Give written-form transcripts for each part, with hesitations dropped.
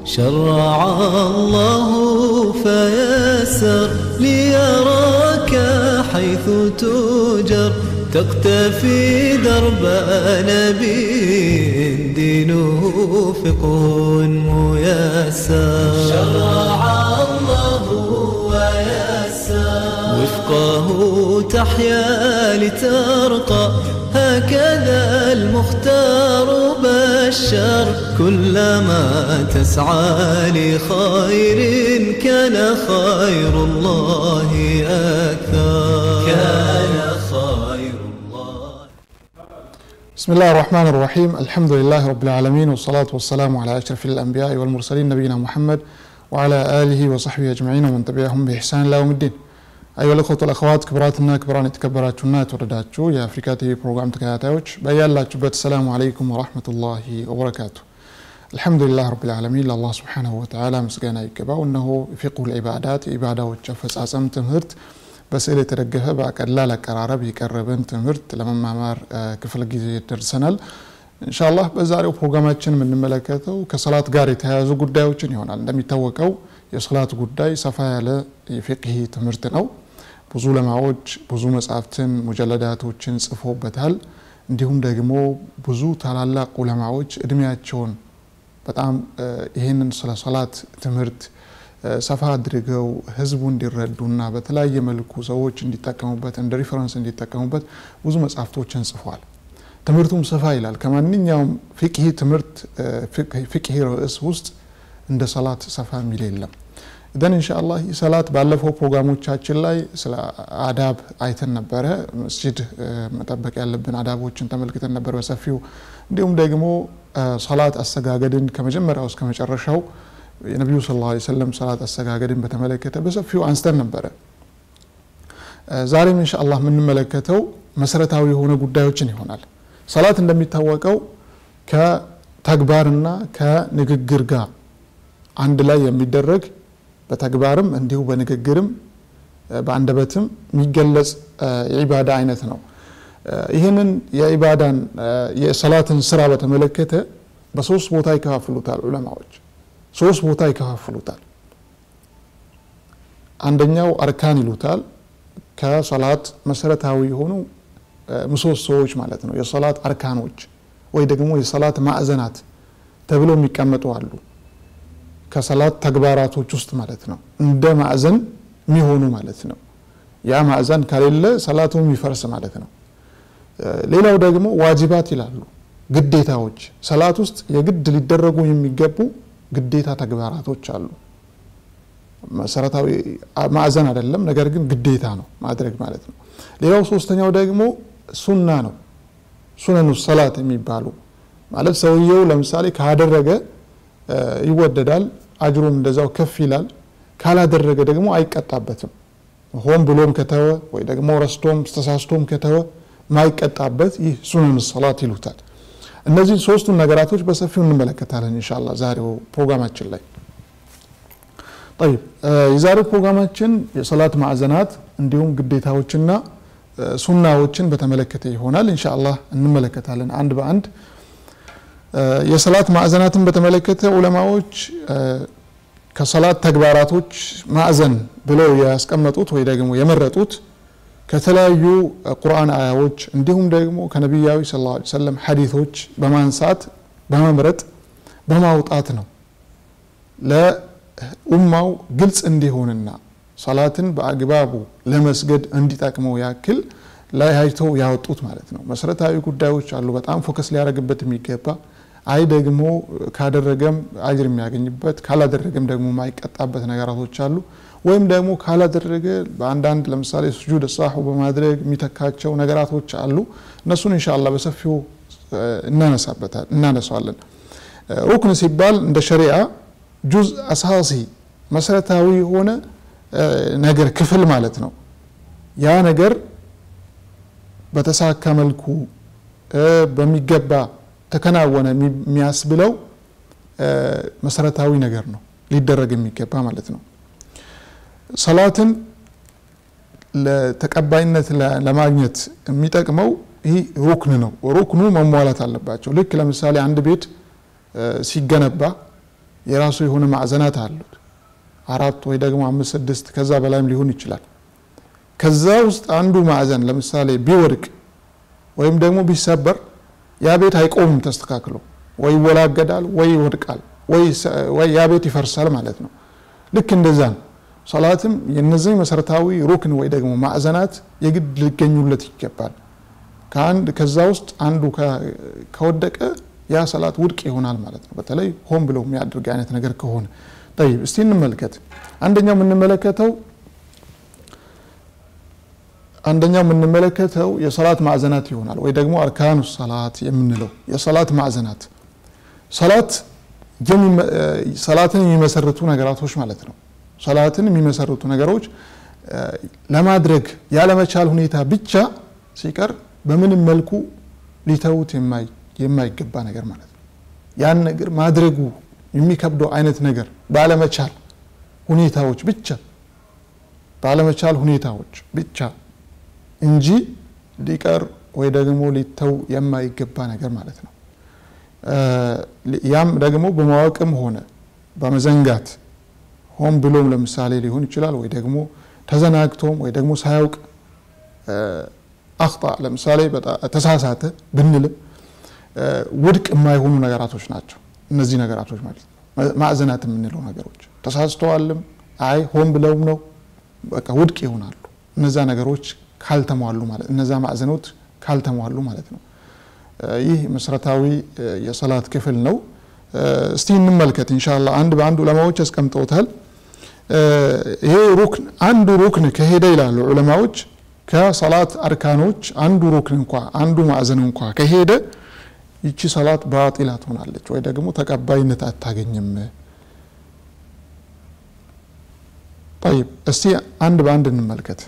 شرع الله فيسر ليراك حيث تجر تقتفي درب نبي دينه فقه ميسر شرع الله ويسر وفقه تحيا لترقى هكذا المختار بشر كلما تسعى لخير كان خير الله أكثر كان خير الله. بسم الله الرحمن الرحيم. الحمد لله رب العالمين والصلاة والسلام على أشرف الأنبياء والمرسلين نبينا محمد وعلى آله وصحبه أجمعين ومن تبعهم بإحسان إلى يوم الدين. أيها الأخوة والأخوات كبراتنا كبران يتكبراتنا ترداتشو يا أفريكا تي بروغرام تكاتاوش بيان لا تبت السلام عليكم ورحمة الله وبركاته. الحمد لله رب العالمين الله سبحانه وتعالى مسجانا يكبا وأنه فقه العبادات عبادة وتشفس عصم تمهرت بس إلي ترقفها باك ألا لك قرارب يكربن تمهرت لما معمار كفل جيزي ترسنال إن شاء الله بزاريو بروغراماتشن من ملكاته كصلاة قاري تهازو قدايوشن يهون عندما يتوقعوا የሶላት ጉዳይ ሰፋ ያለ የፍቅህ ትምህርት ነው። ብዙ ለማዎች ብዙ መጻፍትን ሙጀለዳቶችን ጽፎበታል። እንዲሁም ደግሞ ብዙ ታላላቅ ዑለማዎች እድሜያቸውን በጣም ይሄንን ስለ ሶላት ትምህርት ሰፋ አድርገው ህዝቡ እንዲረዱና በተለያየ መልኩ ሰዎች እንዲጠቀሙበት እንደ ሪፈረንስ እንዲጠቀሙበት ብዙ መጻፍቶችን ጽፏል። ትምህርቱም ሰፋ ይላል። ከማንኛውም ፍቅህ ትምህርት ፍቅህ ርዕስ ውስጥ እንደ ሰላት ሰፋ ሚል የለም። ኢዘን ኢንሻአላህ ሰላት ባለፈው ፕሮግራሞቻችን ላይ ስለ አዳብ አይተን ነበር። መስጂድ መጠበቅ ያለብን አዳቦችን ተመልክተን ነበር በሰፊው። እንዲሁም ደግሞ ሰላት አሰጋገድን ከመጀመሪያው እስከ መጨረሻው የነብዩ ሰለላሁ ዐለይሂ ወሰለም ሰላት አሰጋገድን በተመለከተ በሰፊው አንስተን ነበር። ዛሬም ኢንሻአላህ የምንመለከተው መሰረታዊ የሆነ ጉዳዮችን ይሆናል። ሰላት እንደሚታወቀው ከተግባርና ከንግግር ጋር አንድ ላይ የሚደረግ በተግባርም እንዲሁ በንግግርም በአንደበትም የሚገለጽ የኢባዳ አይነት ነው። ይሄንን የኢባዳን የሰላትን ስራ በተመለከተ በሶስት ቦታ ይከፋፍሉታል ዑለማዎች። ሶስት ቦታ ይከፋፍሉታል። አንደኛው አርካን ይሉታል። ከሰላት መሰረታዊ የሆኑ ምሰሶዎች ማለት ነው። የሰላት አርካኖች ወይ ደግሞ የሰላት ማዕዘናት ተብለው የሚቀመጡ አሉ። ከሰላት ተግባራቶች ውስጥ ማለት ነው። እንደ ማዕዘን የሚሆኑ ማለት ነው። ያ ማዕዘን ከሌለ ሰላቱ የሚፈርስ ማለት ነው። ሌላው ደግሞ ዋጅባት ይላሉ። ግዴታዎች ሰላት ውስጥ የግድ ሊደረጉ የሚገቡ ግዴታ ተግባራቶች አሉ። መሰረታዊ ማዕዘን አይደለም፣ ነገር ግን ግዴታ ነው ማድረግ ማለት ነው። ሌላው ሶስተኛው ደግሞ ሱና ነው። ሱነኑ ሰላት የሚባሉ ማለት ሰውየው ለምሳሌ ካደረገ ይወደዳል፣ አጅሩም እንደዛው ከፍ ይላል። ካላደረገ ደግሞ አይቀጣበትም። ሆን ብሎም ከተወ ወይ ደግሞ ረስቶም ተሳስቶም ከተወ ማይቀጣበት ይህ ሱነኑ ሰላት ይሉታል። እነዚህ ሶስቱን ነገራቶች በሰፊው እንመለከታለን ኢንሻአላህ ዛሬው ፕሮግራማችን ላይ። طيب የዛሬው ፕሮግራማችን የሰላት ማዕዘናት እንዲሁም ግዴታዎችና ሱናዎችን በተመለከተ ይሆናል ኢንሻአላህ እንመለከታለን አንድ በአንድ። የሰላት ማዕዘናትን በተመለከተ ዑለማዎች ከሰላት ተግባራቶች ማዕዘን ብለው ያስቀመጡት ወይ ደግሞ የመረጡት ከተለያዩ ቁርአን አያዎች እንዲሁም ደግሞ ከነብያዊ ሰለላሁ ዐለይሂ ወሰለም ሐዲሶች በማንሳት በመምረጥ በማውጣት ነው። ለኡማው ግልጽ እንዲሆንና ሰላትን በአግባቡ ለመስገድ እንዲጠቅመው ያክል ላይ አይተው ያወጡት ማለት ነው። መሰረታዊ ጉዳዮች አሉ በጣም ፎከስ ሊያደርግበት የሚገባ አይ ደግሞ ካደረገም አጅር የሚያገኝበት ካላደረገም ደግሞ ማይቀጣበት ነገራቶች አሉ። ወይም ደግሞ ካላደረገ በአንዳንድ ለምሳሌ ስጁድ ሰሁ በማድረግ የሚተካቸው ነገራቶች አሉ። እነሱን ኢንሻአላህ በሰፊው እናነሳለን። ሩክን ሲባል እንደ ሸሪዓ ጁዝ አሳሲ መሰረታዊ የሆነ ነገር ክፍል ማለት ነው። ያ ነገር በተሳካ መልኩ በሚገባ ተከናወነ የሚያስብለው መሰረታዊ ነገር ነው ሊደረግ የሚገባ ማለት ነው። ሰላትን ለተቀባይነት ለማግኘት የሚጠቅመው ይህ ሩክን ነው። ሩክኑ መሟላት አለባቸው። ልክ ለምሳሌ አንድ ቤት ሲገነባ የራሱ የሆነ ማዕዘናት አሉት 4 ወይ ደግሞ 5 6 ከዛ በላይም ሊሆን ይችላል ከዛ ውስጥ አንዱ ማዕዘን ለምሳሌ ቢወድቅ ወይም ደግሞ ቢሰበር ያ ቤት አይቆምም ተስተካክሎ ወይ ወላገዳል ወይ ይወድቃል ወይ ያ ቤት ይፈርሳል ማለት ነው ልክ እንደዛ ነው ሶላትም የነዚህ መሰረታዊ ሩክን ወይ ደግሞ ማዕዘናት የግድ ሊገኙለት ይገባል ከዛ ውስጥ አንዱ ከወደቀ ያ ሶላት ውድቅ ይሆናል ማለት ነው በተለይ ሆን ብሎ የሚያደርግ አይነት ነገር ከሆነ طيب እስቲ እንመልከት አንደኛው የምንመለከተው የሶላት ማዕዘናት ይሆናል ወይ ደግሞ አርካኑ ሶላት የምንለው የሶላት ማዕዘናት ሶላትን የሚመሰርቱ ነገራቶች ማለት ነው ሶላትን የሚመሰርቱ ነገሮች ለማድረግ ያለ መቻል ሁኔታ ብቻ ሲቀር በምንም መልኩ ሊተውት የማይገባ ነገር ማለት ነው ያን ነገር ማድረጉ የሚከብደው አይነት ነገር ባለመቻል ሁኔታዎች ብቻ እንጂ ሊቀር ወይ ደግሞ ሊተው የማይገባ ነገር ማለት ነው ያም ደግሞ በማወቅም ሆነ በመዘንጋት ሆን ብሎም ለምሳሌ ሊሆን ይችላል ወይ ደግሞ ተዘናግቶም ወይ ደግሞ ሳያውቅ አخطا ለምሳሌ ተሳሳተ ብንል ውድቅ የማይሆኑ ነገራቶች ናቸው እነዚህ ነገራቶች ማለት ማዕዘናት የምንለው ነገሮች ተሳስተዋልም አይ ሆን ብለውም ነው በቃ ውድቅ ይሆናሉ እነዛ ነገሮች ካልተሟሉ ማለት እነዛ ማዕዘኖች ካልተሟሉ ማለት ነው ይህ መሰረታዊ የሶላት ክፍል ነው እስቲ እንመልከት ኢንሻአላህ አንድ በአንድ ዑለማዎች አስቀምጠውታል ይሄ ሩክን አንዱ ሩክን ከሄደ ይላሉ ዑለማዎች ከሶላት አርካኖች አንዱ ሩክን እንኳን አንዱ ማዕዘን እንኳን ከሄደ ይቺ ሶላት ባጢላ ትሆናለች ወይ ደግሞ ተቀባይነት አታገኝም طيب እስቲ አንድ በአንድ እንመልከት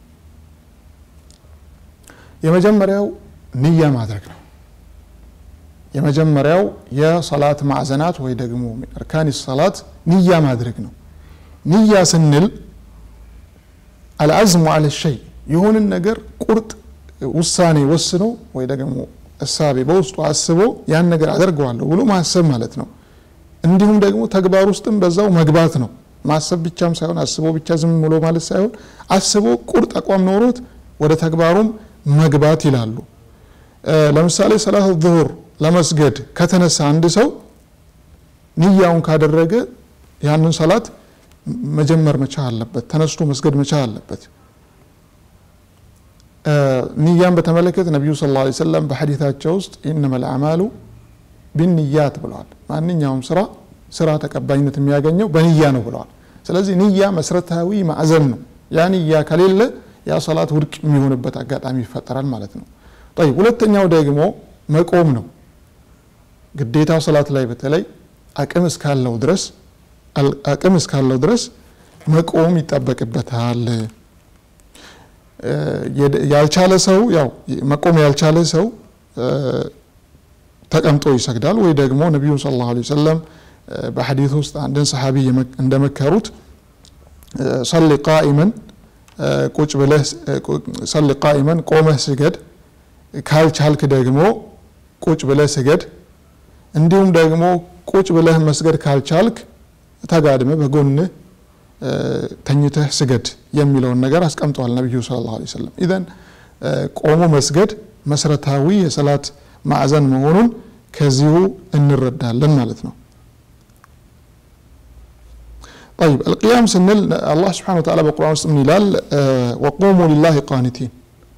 የመጀመሪያው ንያ ማድረግ ነው የመጀመሪያው የሶላት ማዕዘናት ወይ ደግሞ አርካን الصلاه ንያ ማድረግ ነው ንያ ስንል العزم على الشيء يهون النجر قرط ውሳኔ ወስኖ ወይ ደግሞ እሳቤ በውስጡ አስቦ ያን ነገር አደርገዋለሁ ብሎ ማሰብ ማለት ነው እንዲሁም ደግሞ ተግባር ውስጥም በዛው መግባት ነው ማሰብ ብቻም ሳይሆን አስቦ ብቻ ዝም ብሎ ማለት ሳይሆን አስቦ ቁርጥ አቋም ኖሮት ወደ ተግባሩም መግባት ይላሉ ለምሳሌ ሰላት الظهر ለመስገድ ከተነሳ አንድ ሰው ንያውን ካደረገ ያንን ሰላት መጀመር መቻል አለበት ተነስቶ መስገድ መቻል አለበት ንያን በተመለከተ ነብዩ ሰለላሁ ዐለይሂ ወሰለም በሐዲታቸው ውስጥ انما الاعمال بالنيات ብለዋል ማንኛውም ስራ ተቀባይነት የሚያገኘው በንያ ነው ብለዋል ስለዚህ ንያ መስረታዊ ማዕዘን ነው ያ ንያ ከሌለ ያ ሶላት ውድቅ የሚሆንበት አጋጣሚ ይፈጠራል ማለት ነው طيب ሁለተኛው ደግሞ መቆም ነው ግዴታ ሶላት ላይ በተለይ አቅም እስካለው ድረስ መቆም ይጣበቅበታል ያልቻለ ሰው ያው መቆም ያልቻለ ሰው ተቀምጦ ይሰግዳል ወይ ደግሞ ነብዩ ሰለላሁ ዐለይሂ ወሰለም በሐዲስ ውስጥ አንድን ሰሃቢ እንደመከሩት صلي قائما ቁጭ ብለህ صلي قائما ቆመህ ስገድ ካልቻልክ ደግሞ ቁጭ ብለህ ስገድ እንዲሁም ደግሞ ቁጭ ብለህ መስገድ ካልቻልክ ተጋድመህ በጎንህ ተኝተህ ስገድ የሚለውን ነገር አስቀምጠዋል ነብዩ ሰለላሁ ዐለይሂ ወሰለም ኢዘን ቆሞ መስገድ መሰረታዊ የሶላት ማዕዘን መሆኑን ከዚሁ እንረዳለን ማለት ነው طيب القيام سنل الله سبحانه وتعالى بالقرآن من هلال وقوموا لله قانتين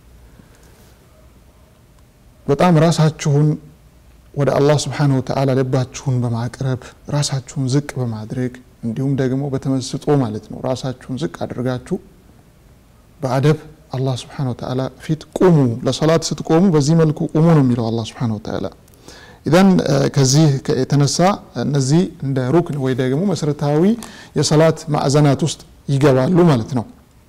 በጣም ራሳችሁን ወደ አላህ Subhanahu Wa Ta'ala ልባችሁን በማቅረብ ራሳችሁን ዝቅ በማድረግ እንዲሁም ደግሞ በተመስጦ ማለት ነው ራሳችሁን ዝቅ አድርጋችሁ በአደብ አላህ Subhanahu Wa Ta'ala ፊት ቁሙ ለሶላት ስትቆሙ በዚህ መልኩ ቁሙ ነው የሚለው አላህ Subhanahu Wa Ta'ala ኢዘን ከዚህ የተነሳ እነዚህ እንደ ሩክን ወይ ደግሞ መሰረታዊ የሶላት ማዕዘናት ውስጥ ይገባሉ ማለት ነው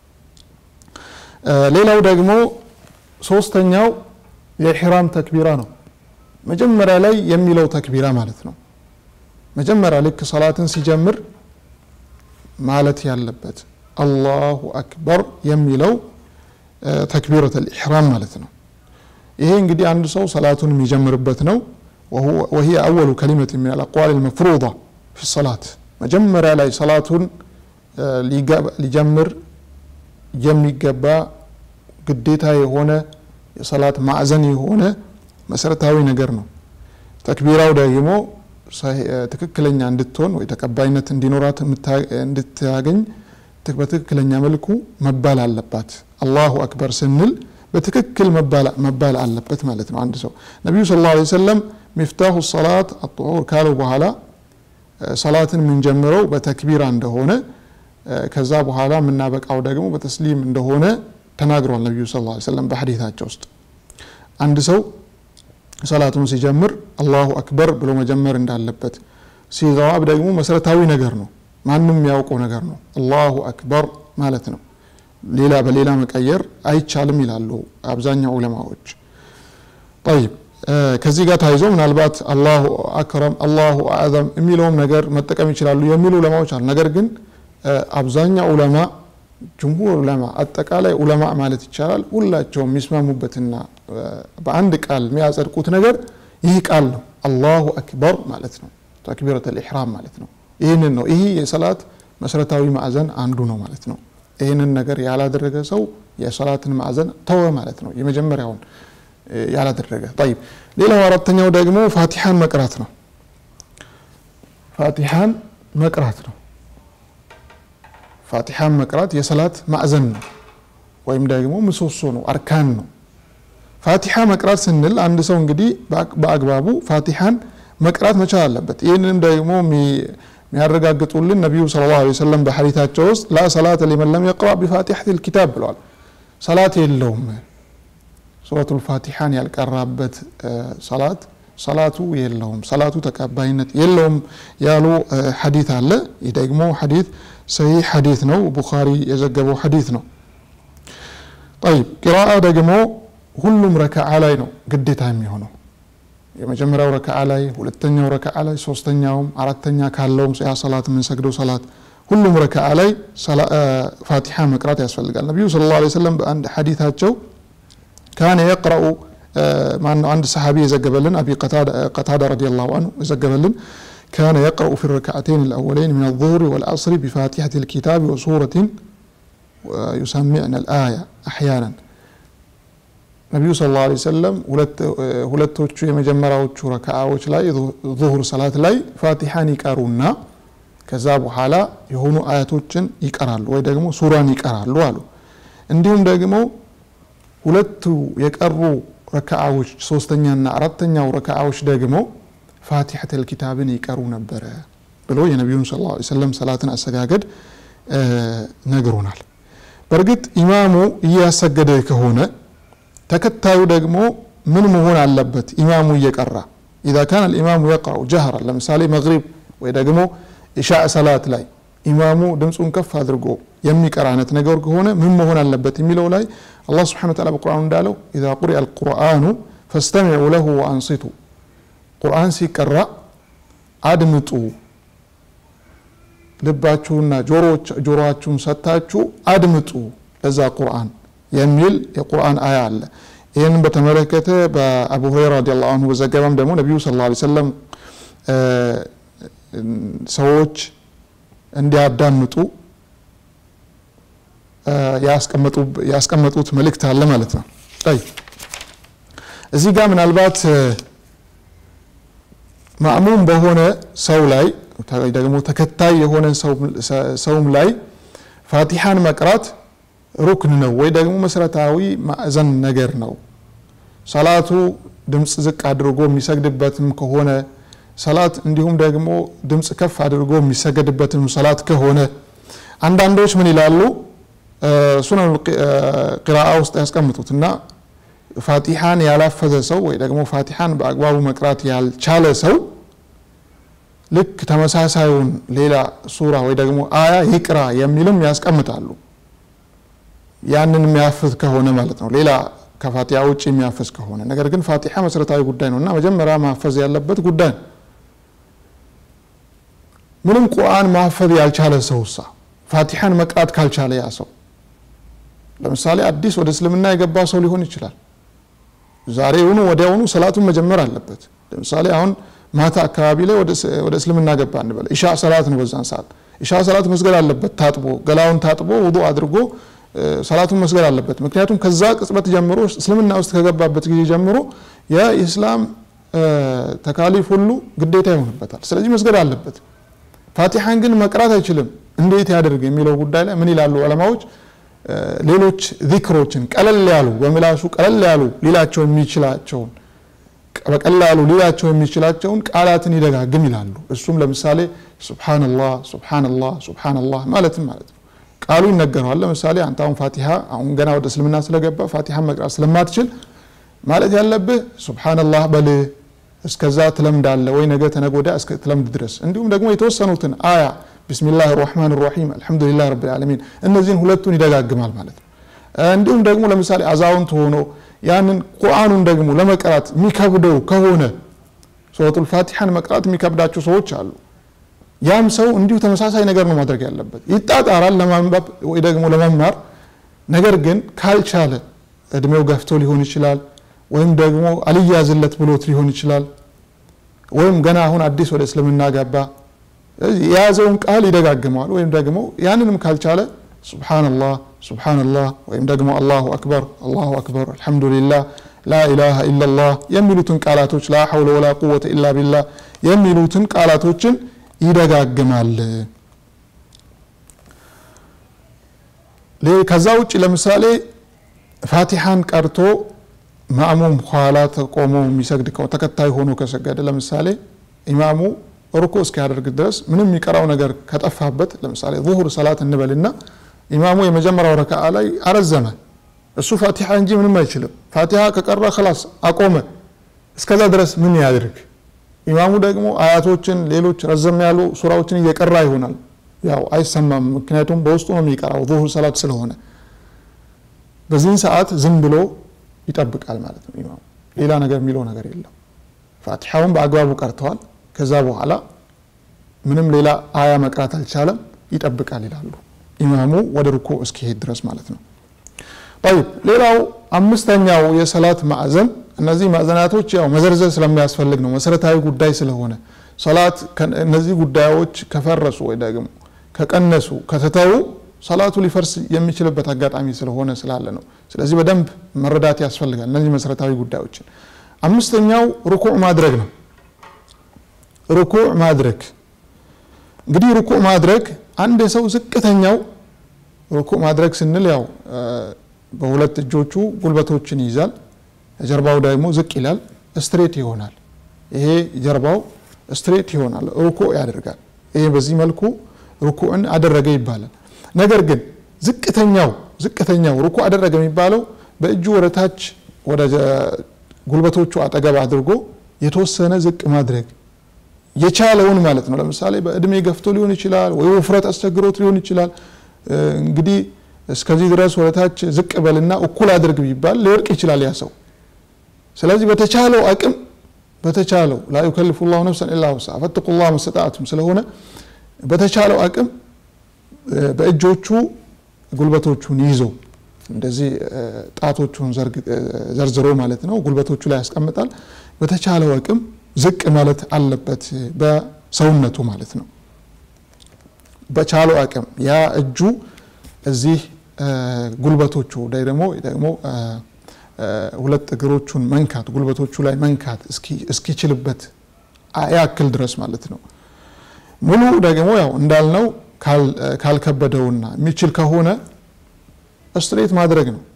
ሌላው ደግሞ ሶስተኛው የኢህራም ተክቢራ ነው መጀመሪያ ላይ የሚለው ተክቢራ ማለት ነው መጀመሪያ ልክ ሶላትን ሲጀምር ማለት ያለበት አላሁ አክበር የሚለው ተክቢረቱል ኢህራም ማለት ነው ይሄ እንግዲህ አንድ ሰው ሶላቱን የሚጀምርበት ነው وهي اول كلمه من الاقوال المفروضه في الصلاة مجمّر على صلاة لجمر يميقبا قديتها يهونا صلاة معزن يهونا مسرتاوي نقرنا تكبيرا ودايمو تككلنيا እንድትሆን ወይ ተቀባይነት እንዲኖራት እንድታገኝ በትክክለኛ መልኩ መባል አለባት አላሁ አክበር ስንል በትክክል መባል አለበት ማለት ነው አንድ ሰው ነብዩ ሰለላሁ ዐለይሂ ወሰለም مفتاح الصلاه الطهور ካሉ በኋላ ሰላትን ምን ጀምረው በተክቢራ እንደሆነ ከዛ በኋላ ምናበቃው ደግሞ በተስሊም እንደሆነ ተናግሯል ነብዩ ሰለላሁ ዐለይሂ ወሰለም በሐዲታቸው ውስጥ አንድ ሰው ሰላቱን ሲጀምር አላሁ አክበር ብሎ መጀመር እንዳለበት ሲገባብ ደግሞ መሰረታዊ ነገር ነው ማንንም ያውቀው ነገር ነው አላሁ አክበር ማለት ነው ሌላ በሌላ መቀየር አይቻልም ይላሉ አብዛኛው ዑለማዎች طيب ከዚህ ጋር ታይዞ ምናልባት አላሁ አክረም አላሁ አዕዘም የሚለውም ነገር መጠቀም ይችላሉ የሚሉ ዑለማዎች አሉ ነገር ግን አብዛኛው ዑለማ ጅምሁር ዑለማ አጠቃላይ ዑለማ ማለት ይቻላል ሁላቸውም የሚስማሙበትና በአንድ ቃል የሚያጸድቁት ነገር ይህ ቃል ነው አላሁ አክበር ማለት ነው ተክቢረቱል ኢህራም ማለት ነው ይሄንን ነው ይሄ የሰላት መሰረታዊ ማዕዘን አንዱ ነው ማለት ነው ይሄንን ነገር ያላደረገ ሰው የሰላትን ማዕዘን ተወ ማለት ነው የመጀመሪያውን ያላደረገ طيب ሌላው አራተኛው ደግሞ ፋቲሃን መቅራት ነው ፋቲሃን መቅራት ነው ፋቲሃን መቅራት የሰላት ማዕዘን ነው ወይም ደግሞ ምሰሶ ነው አርካን ነው ፋቲሃ መቅራት ስንል አንድ ሰው እንግዲህ በአግባቡ ፋቲሃን መቅራት መቻል አለበት ይሄንንም ደግሞ የሚያረጋግጡልን ነብዩ ሰለላሁ ዐለይሂ ወሰለም በሐዲታቸው ውስጥ لا صلاة لمن لم يقرأ بفاتحة الكتاب ብለዋል ሰላት የለውም ሱረቱል ፋቲሃን ያልቀራበት ሰላቱ የለውም ሰላቱ ተቀባይነት የለውም ያሉ ሐዲስ አለ ይህ ደግሞ ሐዲስ ሰሂህ ሐዲስ ነው ቡኻሪ የዘገበው ሐዲስ ነው طيب ቂራአ ደግሞ ሁሉም ረካዓ ላይ ነው ግዴታ የሚሆነው የመጀመሪያው ረካዓ ላይ ሁለተኛው ረካዓ ላይ ሶስተኛውም አራተኛ ካለውም ያ ሰላት ምን ሰግደው ሰላት ሁሉም ረካዓ ላይ ፋቲሃ መቅራት ያስፈልጋል ነብዩ ሰለላሁ ዐለይሂ ወሰለም በአንድ ሐዲታቸው كان يقرأ عند صحابي يزجبلن أبي قتادة رضي الله عنه يزجبلن كان يقرأ في الركعتين الأولين من الظهر والعصر بفاتحة الكتاب وسورة يسمعنا الآية أحيانا النبي صلى الله عليه وسلم ሁለቶቹ የመጀመሪያዎቹ ረካዓዎች ላይ ዙሁር ሰላት ላይ ፋቲሃን ይቀሩና ከዛ በኋላ የሆኑ አያቶችን ይቀራሉ ወይ ደግሞ ሱራን ይቀራሉ አሉ እንዲሁም ደግሞ ሁለቱ የቀሩ ረካዓዎች ሶስተኛና አራተኛው ረካዓዎች ደግሞ ፋቲሐተል ኪታብን ይቀሩ ነበር ብሎ የነብዩን ሰለላሁ ዐለይሂ ወሰለም ሰላትን አሰጋገድ ነግሮናል በርግጥ ኢማሙ እያሰገደ ከሆነ ተከታዩ ደግሞ ምን መሆን አለበት ኢማሙ እየቀራ اذا كان الامام يقرأ جهرا ለምሳሌ መግሪብ ወይ ደግሞ ኢሻእ ሰላት ላይ ኢማሙ ድምጹን ከፍ አድርጎ የሚቀራነት ነገር ከሆነ ምን መሆን አለበት የሚለው ላይ الله سبحانه وتعالى بالقرآن እንዳለው اذا قرئ القرآن فاستمعوا له وانصتوا ቁርአን ሲቀራ አድምጡ ልባችሁና ጆሮአችሁን ሰጣችሁ አድምጡ ለዛ ቁርአን የሚል የቁርአን አያ አለ ይሄን በተመለከተ በአቡ ሁረይራ ረዲየላሁ ዐንሁ በዘገባም ደግሞ ነብዩ ሰለላሁ ዐለይሂ ወሰለም ሰዎች እንዲያዳምጡ ያስቀመጡት መልእክት አለ ማለት ነው طيب እዚህ ጋር ምናልባት ማእሙም በሆነ ሰው ላይ ደግሞ ተከታይ የሆነ ሰውም ላይ ፋቲሃን መቅራት ሩክን ነው ወይ ደግሞ መሰረታዊ ማዕዘን ነገር ነው ሰላቱ ድምጽ ዝቅ አድርጎ የሚሰግድበትም ከሆነ ሰላት እንዲሁም ደግሞ ድምጽ ከፍ አድርጎ የሚሰግድበትም ሰላት ከሆነ አንዳንዶች ምን ይላሉ ሱነን ቂራአ ውስጥ ያስቀምጡትና ፋቲሃን ያላፈዘ ሰው ወይ ደግሞ ፋቲሃን በአግባቡ መቅራት ያልቻለ ሰው ልክ ተመሳሳዩን ሌላ ሱራ ወይ ደግሞ አያ ይቅራ የሚልም ያስቀምጣሉ ያንን የሚያፍዝ ከሆነ ማለት ነው ሌላ ከፋቲሃ ውጪ የሚያፍዝ ከሆነ ነገር ግን ፋቲሃ መሰረታዊ ጉዳይ ነውና መጀመሪያ ማፈዝ ያለበት ጉዳይ ምንም ቁርአን ማፈዝ ያልቻለ ሰውሳ ፋቲሃን መቅራት ካልቻለ ያ ሰው ለምሳሌ አዲስ ወደ እስልምና የገባ ሰው ሊሆን ይችላል ዛሬውኑ ወዲያውኑ ሰላቱን መጀመር አለበት ለምሳሌ አሁን ማታ አካባቢ ላይ ወደ እስልምና ገባ እንበል ኢሻ ሰላት ነው በዛን ሰዓት ኢሻ ሰላት መስገድ አለበት ታጥቦ ገላውን ታጥቦ ውዱእ አድርጎ ሰላቱን መስገድ አለበት ምክንያቱም ከዛ ቅጽበት ጀምሮ እስልምና ውስጥ ከገባበት ጊዜ ጀምሮ የኢስላም ተካሊፍ ሁሉ ግዴታ ይሆንበታል ስለዚህ መስገድ አለበት ፋቲሃን ግን መቅራት አይችልም እንዴት ያደርግ የሚለው ጉዳይ ላይ ምን ይላሉ ዑለማዎች ሌሎች ዚክሮችን ቀለል ያሉ በመላሱ ቀለል ያሉ ሊላቸው የሚችላቸውን በቀላሉ ሊላቸው የሚችላቸውን ቃላትን ይደጋግም ይላሉ እሱም ለምሳሌ ሱብሃንአላህ ሱብሃንአላህ ሱብሃንአላህ ማለት ነው ቃሉ ይነገራል ለምሳሌ አንተ አሁን ፋቲሃ አሁን ገና ወደ እስልምና ስለገባ ፋቲሃን መቅራት ስለማትችል ማለት ያለብህ ሱብሃንአላህ በል እስከዛ ትለምዳለህ ወይ ነገ ተነጎዳ እስከ ትለምድ ድረስ እንዲሁም ደግሞ የተወሰኑትን አያ ቢስሚላሂር ረህማኒር ረሂም አልহামዱሊላሂ ረቢል ዓለሚን እነዚህን ሁለቱን ይደጋግማል ማለት ነው እንዲሁም ደግሞ ለምሳሌ አዛውንት ሆኖ ያንን ቁርአኑን ደግሞ ለመቅራት የሚከብደው ከሆነ ሱረቱል ፋቲሃን መቅራት የሚከብዳቸው ሰዎች አሉ ያም ሰው እንዲሁ ተመሳሳይ ነገር ነው ማድረግ ያለበት ይጣጣራል ለማንበብ ወይ ደግሞ ለመማር ነገር ግን ካልቻለ እድሜው ገፍቶ ሊሆን ይችላል ወይም ደግሞ አልያዝለት ብሎት ሊሆን ይችላል ወይም ገና አሁን አዲስ ወደ እስልምና ገባ ያዘውን ቃል ይደጋግማል ወይም ደግሞ ያንንም ካልቻለ ሱብሃንአላህ ሱብሃንአላህ ወይም ደግሞ አላሁ አክበር አልহামዱሊላህ ላ ኢላሃ ኢላላህ የሚሉትን ቃላቶች ላ ሐውለ ወላ ቁወተ ኢላ ቢላህ የሚሉትን ቃላቶችን ይደጋግማል ከዛ ውጪ ለምሳሌ ፋቲሃን ቀርቶ ማእሙም ኋላ ተቆሞ የሚሰግድ ተከታይ ሆኖ ከሰገደ ለምሳሌ ኢማሙ ሩኩዕ እስኪያደርግ ድረስ ምንም የሚቀራው ነገር ከጠፋበት ለምሳሌ ዙሁር ሰላት እንበልና ኢማሙ የመጀመሪያው ረካዓ ላይ አረዘመ እሱ ፋቲሃ እንጂ ምንም አይችልም ፋቲሃ ከቀራ خلاص አቆመ እስከዛ ድረስ ምን ያድርግ ኢማሙ ደግሞ አያቶችን ሌሎች ረዘም ያሉ ሱራዎችን እየቀራ ይሆናል ያው አይሰማም ምክንያቱም በውስጡ ነው የሚቀራው ዙሁር ሰላት ስለሆነ በዚህን ሰዓት ዝም ብሎ ይጠብቃል ማለት ነው ኢማሙ ሌላ ነገር የሚለው ነገር የለም ፋቲሃውን በአግባቡ ቀርተዋል ከዛ በኋላ ምንም ሌላ አያ መቅራት አልቻለም ይጠብቃል ይላሉ ኢማሙ ወደ ሩኩዕ እስኪሄድ ድረስ ማለት ነው طيب ሌላው አምስተኛው የሰላት ማዕዘን እነዚህ ማዕዘናቶች ያው መዘርዘር ስለሚያስፈልግ ነው መሰረታዊ ጉዳይ ስለሆነ ሰላት እነዚህ ጉዳዮች ከፈረሱ ወይ ደግሞ ከቀነሱ ከተተው ሰላቱ ሊፈርስ የሚችልበት አጋጣሚ ስለሆነ ስላለ ነው ስለዚህ በደንብ መረዳት ያስፈልጋል እነዚህ መሰረታዊ ጉዳዮችን አምስተኛው ሩኩዕ ማድረግ ነው ሩኩዕ ማድረግ እንግዲህ ሩኩዕ ማድረግ አንድ ሰው ዝቅተኛው ሩኩዕ ማድረግ ስንል ያው በሁለት እጆቹ ጉልበቶችን ይዛል ጀርባው ደግሞ ዝቅ ይላል ስትሬት ይሆናል ይሄ ጀርባው ስትሬት ይሆናል ሩኩዕ ያደርጋል ይሄ በዚህ መልኩ ሩኩዕን አደረገ ይባላል ነገር ግን ዝቅተኛው ሩኩዕ አደረገ የሚባለው በእጁ ወደታች ወደ ጉልበቶቹ አጠገብ አድርጎ የተወሰነ ዝቅ ማድረግ የቻለውን ማለት ነው ለምሳሌ በእድሜ ገፍቶ ሊሆን ይችላል ወይ ውፍረት አስቸግሮት ሊሆን ይችላል እንግዲህ እስከዚህ ድረስ ወደታች ዝቅ በልና እኩል አድርግ ቢባል ሊወርቅ ይችላል ያ ሰው ስለዚህ በተቻለው አቅም በተቻለው لا يكلف الله نفسا الا وسعها فاتقوا الله ما استطعتم ስለሆነ በተቻለው አቅም በእጆቹ ጉልበቶቹን ይዞ እንደዚህ ጣቶቹን ዘርዝሮ ማለት ነው ጉልበቶቹ ላይ ያስቀምጣል በተቻለው አቅም ዝቅ ማለት አለበት በሰውነቱ ማለት ነው በቻለው አቅም ያ እጁ እዚህ ጉልበቶቹ ደግሞ ሁለት እግሮቹን መንካት ጉልበቶቹ ላይ መንካት እስኪችልበት ያክል ድረስ ማለት ነው ሙሉ ደግሞ ያው እንዳልነው ካልከበደውና የሚችል ከሆነ ስትሬት ማድረግ ነው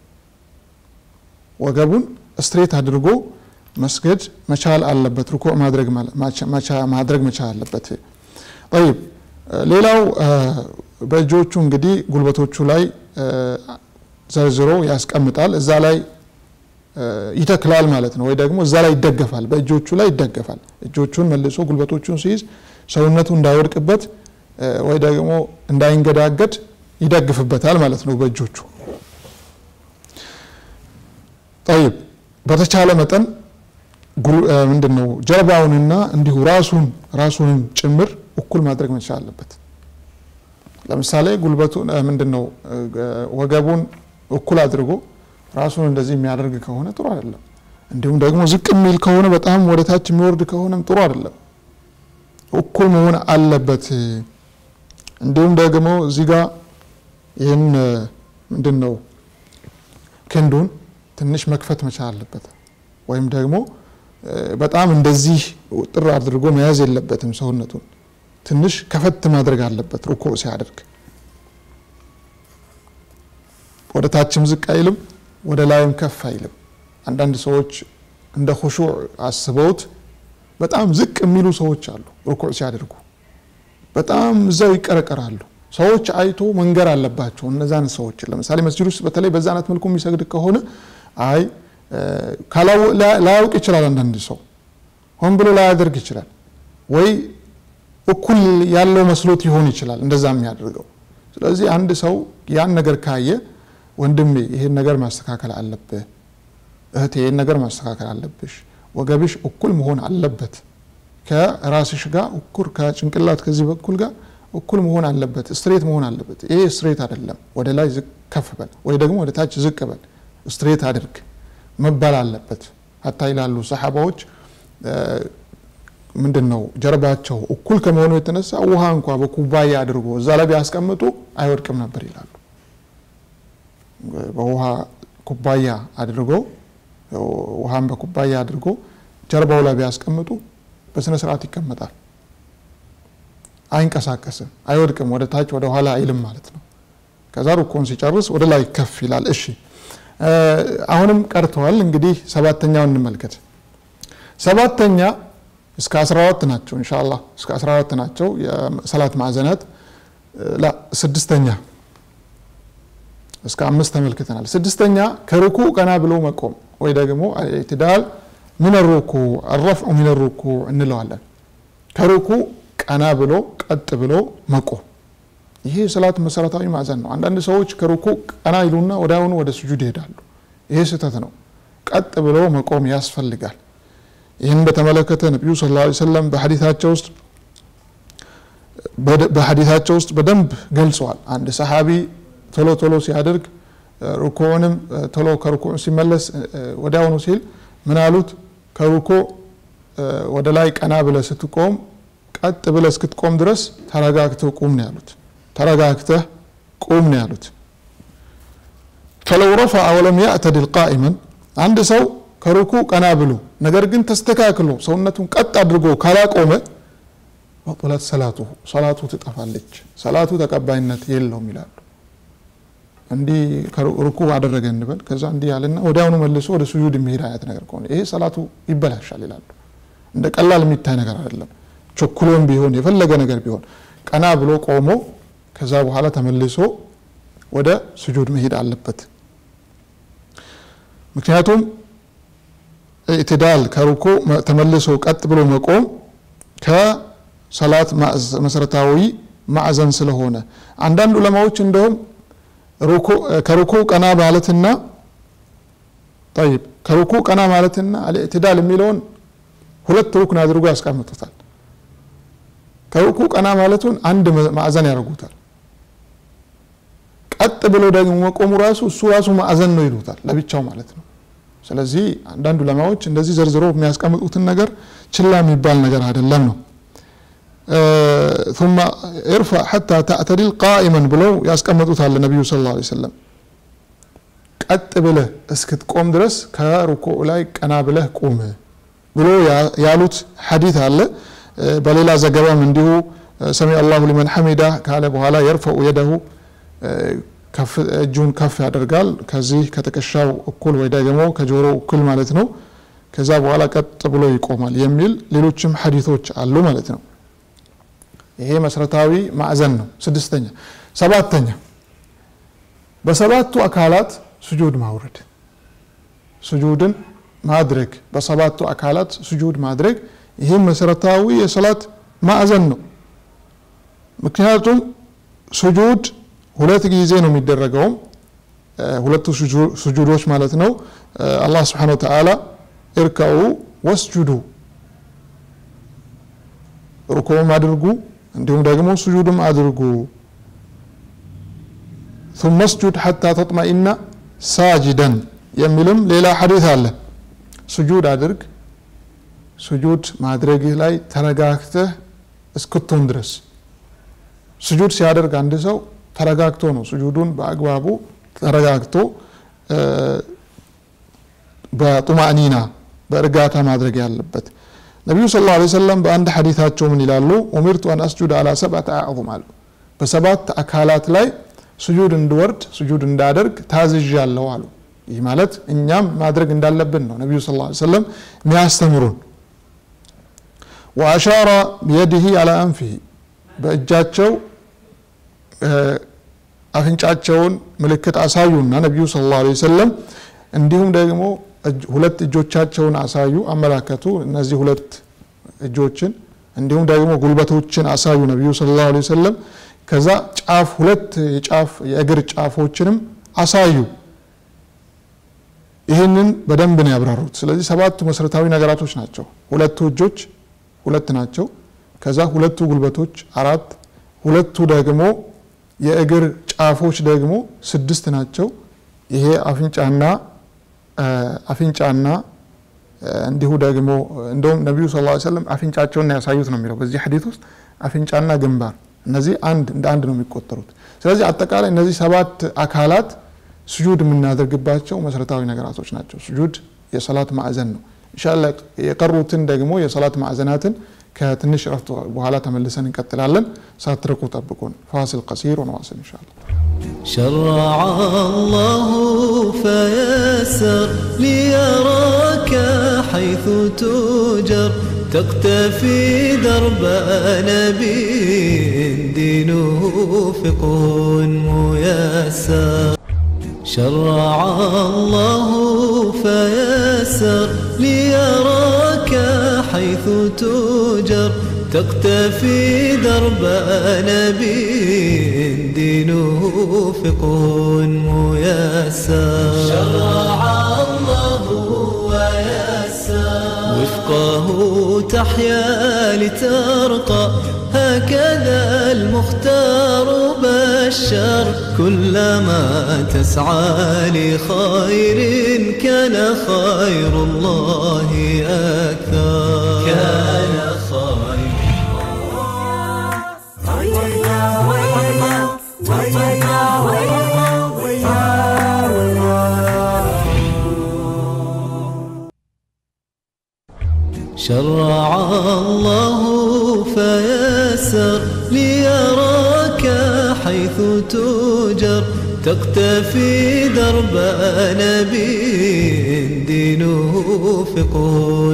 ወገቡን ስትሬት አድርጎ መስገድ መቻል አለበት ሩኩዕ ማድረግ መቻል አለበት طيب ሌላው በእጆቹ እንግዲህ ጉልበቶቹ ላይ ዘርዝሮ ያስቀምጣል እዛ ላይ ይተክላል ማለት ነው ወይ ደግሞ እዛ ላይ ይደገፋል በእጆቹ ላይ ይደገፋል እጆቹን መልሶ ጉልበቶቹን ሲይዝ ሰውነቱ እንዳይወድቅበት ወይ ደግሞ እንዳይንገዳገድ ይደግፍበታል ማለት ነው በእጆቹ طيب በተቻለ መጠን ምንድነው ጀርባውንና እንዲሁ ራሱን ጭምር እኩል ማድረግ መቻል አለበት ለምሳሌ ጉልበቱን ምንድነው ወገቡን እኩል አድርጎ ራሱን እንደዚህ የሚያደርግ ከሆነ ጥሩ አይደለም እንዲሁም ደግሞ ዝቅ የሚል ከሆነ በጣም ወደታች የሚወርድ ከሆነም ጥሩ አይደለም እኩል መሆን አለበት እንዲሁም ደግሞ እዚህ ጋር ይሄን ምንድነው ክንዱን ትንሽ መክፈት መቻል አለበት ወይም ደግሞ በጣም እንደዚህ ጥር አድርጎ መያዝ የለበትም ሰውነቱን ትንሽ ከፈት ማድረግ አለበት ሩኩዕ ሲያደርግ ወደ ታችም ዝቅ አይልም ወደ ላይም ከፍ አይልም አንዳንድ ሰዎች እንደ ኹሹዕ አስበውት በጣም ዝቅ የሚሉ ሰዎች አሉ ሩኩዕ ሲያደርጉ በጣም እዛው ይቀረቀራሉ ሰዎች አይቶ መንገር አለባቸው እነዛን ሰዎች ለምሳሌ መስጂድ ውስጥ በተለይ በዛናት መልኩ የሚሰግድ ከሆነ አይ ካላው ላያውቅ ይችላል አንዳንድ ሰው ሆን ብሎ ላያደርግ ይችላል ወይ እኩል ያለው መስሎት ይሆን ይችላል እንደዛ የሚያደርገው ስለዚህ አንድ ሰው ያን ነገር ካየ ወንድሜ ይሄን ነገር ማስተካከል አለበት እህቴ ይሄን ነገር ማስተካከል አለብሽ ወገብሽ እኩል መሆን አለበት ከራስሽ ጋር እኩል ከጭንቅላት ከዚህ በኩል ጋር እኩል መሆን አለበት ስትሬት መሆን አለበት ይሄ ስትሬት አይደለም ወደ ላይ ዝቅ ከፍ በል ወይ ደግሞ ወደ ታች ዝቅ በል ስትሬት አድርግ መባል አለበት hatta ይላሉ ሰሃባዎች ምንድነው ጀርባቸው እኩል ከመሆኑ የተነሳ ውሃ እንኳን በኩባያ አድርጎ እዛ ላይ ቢያስቀምጡ አይወድቅም ነበር ይላሉ በውሃ ኩባያ አድርጎ ውሃን በኩባያ አድርጎ ጀርባው ላይ ቢያስቀምጡ በስነ ስርዓት ይቀመጣል አይንቀሳቀስም አይወድቅም ወደ ታች ወደ ኋላ አይልም ማለት ነው ከዛ ሩኩን ሲጨርስ ወደ ላይ ከፍ ይላል እሺ አሁንም ቀርተዋል እንግዲህ ሰባተኛው እንመልከት ሰባተኛ እስከ 14 ናቸው ኢንሻአላህ እስከ 14 ናቸው የሰላት ማዕዘናት ላ ስድስተኛ እስከ 5 ተመልክተናል ስድስተኛ ከሩኩዕ ቀና ብሎ መቆም ወይ ደግሞ ኢትዳል من الركوع الرفع من الركوع እንለዋለን ከሩኩዕ ቀና ብሎ ቀጥ ብሎ መቆም ይሄ ሰላት መሰረታዊ ማዕዘን ነው አንዳንድ ሰዎች ከሩኩዕ ቀና ይሉና ወዳውኑ ወደ ስጁድ ይሄዳሉ ይሄ ስህተት ነው ቀጥ ብሎ መቆም ያስፈልጋል ይሄን በተመለከተ ነብዩ ሰለላሁ ዐለይሂ ወሰለም በሐዲታቸው ውስጥ በደንብ ገልጸዋል አንድ ሰሃቢ ቶሎ ሲያደርግ ሩኩዕንም ቶሎ ከሩኩዕ ሲመለስ ወዳውኑ ሲል ምን አሉት ከሩኩዕ ወደ ላይ ቀና ብለህ ስትቆም ቀጥ ብለህ እስክትቆም ድረስ ተረጋግተህ ቁም ነው ያሉት ተረጋግተህ ቁም ነው ያሉት فلو رفع ولم يعتدل قائما عند ሰው ከሩኩዕ ቀና ብሎ ነገር ግን ተስተካክሎ ሰውነቱን ቀጥ አድርጎ ካላቆመ ወጥላት ሰላቱ ትጠፋለች ሰላቱ ተቀባይነት የለውም ይላሉ እንዲ ከሩኩዕ አደረገ እንበል ከዛ እንዲ ያለና ወዲያውኑ መልሶ ወደ ሱጁድ የሚሄድ አይነት ነገር ከሆነ ይሄ ሰላቱ ይበላሻል ይላሉ እንደ ቀላል የሚታይ ነገር አይደለም ቸኩሎም ቢሆን የፈለገ ነገር ቢሆን ቀና ብሎ ቆሞ ከዛ በኋላ ተመልሶ ወደ ሱጁድ መሄድ አለበት ምክንያቱም ኢትዳል ከሩኩዕ ተመልሶ ቀጥ ብሎ መቆም ከሰላት መሰረታዊ ማዕዘን ስለሆነ አንዳንድ ዑለማዎች እንደውም ከሩኩዕ ቀና ማለትና طيب ከሩኩዕ ቀና ማለትና ኢትዳል የሚለውን ሁለት ሩክን አድርጎ ያስቀምጡታል ከሩኩዕ ቀና ማለቱን አንድ ማዕዘን ያደርጉታል ቀጥ ብሎ ደግሞ መቆሙ እሱ ራሱ ማዕዘን ነው ይሉታል ለብቻው ማለት ነው ስለዚህ አንዳንድ ዑለማዎች እንደዚህ ዘርዝሮ የሚያስቀምጡትን ነገር ችላ የሚባል ነገር አይደለም ነው ثم ارفع حتى تعتدل قائما ብለው ያስቀምጡታል ነብዩ ሰለላሁ ዐለይሂ ወሰለም ቀጥ ብለህ እስክትቆም ድረስ ከሩኩዕ ላይ ቀና ብለህ ቁም ብሎ ያሉት ሐዲስ አለ በሌላ ዘገባም እንዲሁ ሰሚ አላሁ ሊመን ሐሚዳ ካለ በኋላ يرفع يده ከፍ እጁን ከፍ ያደርጋል ከዚህ ከተከሻው እኩል ወይ ደግሞ ከጆሮ እኩል ማለት ነው ከዛ በኋላ ቀጥ ብሎ ይቆማል የሚል ሌሎችም ሐዲሶች አሉ ማለት ነው ይሄ መሰረታዊ ማዕዘን ነው ስድስተኛ ሰባተኛ በሰባቱ አካላት ስጁድ ማውረድ ስጁድን ማድረግ በሰባቱ አካላት ስጁድ ማድረግ ይሄ መሰረታዊ የሰላት ማዕዘን ነው ምክንያቱም ስጁድ ሁለት ጊዜ ነው የሚደረገው ሁለቱ ስጁዶች ማለት ነው አላህ Subhanahu Wa Ta'ala እርከዑ ወስጁዱ ሩኩዕም አድርጉ እንዲሁም ደግሞ ስጁድም አድርጉ ثم اسجد حتى تطمئن ساجدا የሚልም ሌላ ሐዲስ አለ ስጁድ አድርግ ስጁድ ማድረግህ ላይ ተረጋግተህ እስክትሆን ድረስ ስጁድ ሲያደርግ አንድ ሰው ተረጋግቶ ነው ስጁዱን በአግባቡ ተረጋግቶ በጡማኒና በእርጋታ ማድረግ ያለበት ነብዩ ሰለላሁ ዐለይሂ ወሰለም በአንድ ሐዲታቸው ምን ይላሉ ኡሚርቱ አን አስጁድ አላ ሰብዓት አዕظም አሉ በሰባት አካላት ላይ ስጁድ እንድወርድ ስጁድ እንዳደርግ ታዝዣለሁ አሉ ይህ ማለት እኛም ማድረግ እንዳለብን ነው ነብዩ ሰለላሁ ዐለይሂ ወሰለም የሚያስተምሩን واشار بيده على انفه በእጃቸው አፍንጫቸውን ምልክት አሳዩና ነብዩ ሰለላሁ ዐለይሂ ወሰለም እንዲሁም ደግሞ ሁለት እጆቻቸውን አሳዩ አመላከቱ እነዚህ ሁለት እጆችን እንዲሁም ደግሞ ጉልበቶችን አሳዩ ነብዩ ሰለላሁ ዐለይሂ ወሰለም ከዛ ጫፍ ሁለት የጫፍ የእግር ጫፎችንም አሳዩ ይሄንን በደንብ ነው ያብራሩት ስለዚህ ሰባቱ መሰረታዊ ነገራቶች ናቸው ሁለቱ እጆች ሁለት ናቸው ከዛ ሁለቱ ጉልበቶች አራት ሁለቱ ደግሞ የእግር ጫፎች ደግሞ ስድስት ናቸው ይሄ አፍንጫና እንዲሁ ደግሞ እንደውም ነብዩ ሰለላሁ ዐለይሂ ወሰለም አፍንጫቸውን ያሳዩት ነው የሚለው በዚህ ሐዲስ ውስጥ አፍንጫና ግንባር እነዚህ እንደ አንድ ነው የሚቆጠሩት ስለዚህ አጠቃላይ እነዚህ ሰባት አካላት ስጁድ የምናደርግባቸው መሰረታዊ ነገራቶች ናቸው ስጁድ የሰላት ማዕዘን ነው ኢንሻአላህ የቀሩትን ደግሞ የሰላት ማዕዘናትን ከትንሽ ረፍት በኋላ ተመልሰን እንቀጥላለን ሳትርቁ ጠብቁን ፋሲል ቀሲር ونواصل ان شاء الله شرع الله فيسر ليراك حيث تجر تقتفي درب نبي دينه فقه ميسر شرع الله فيسر ليراك حيث تجر تقتفي درب نبي دينه فقه ميسر شرع الله ويسر وفقه تحيا لترقى هكذا المختار بشر كلما تسعى لخير كان خير الله أكثر كان خير شرع الله فيسر ليراك حيث تجر تقتفي درب نبي دينه فقه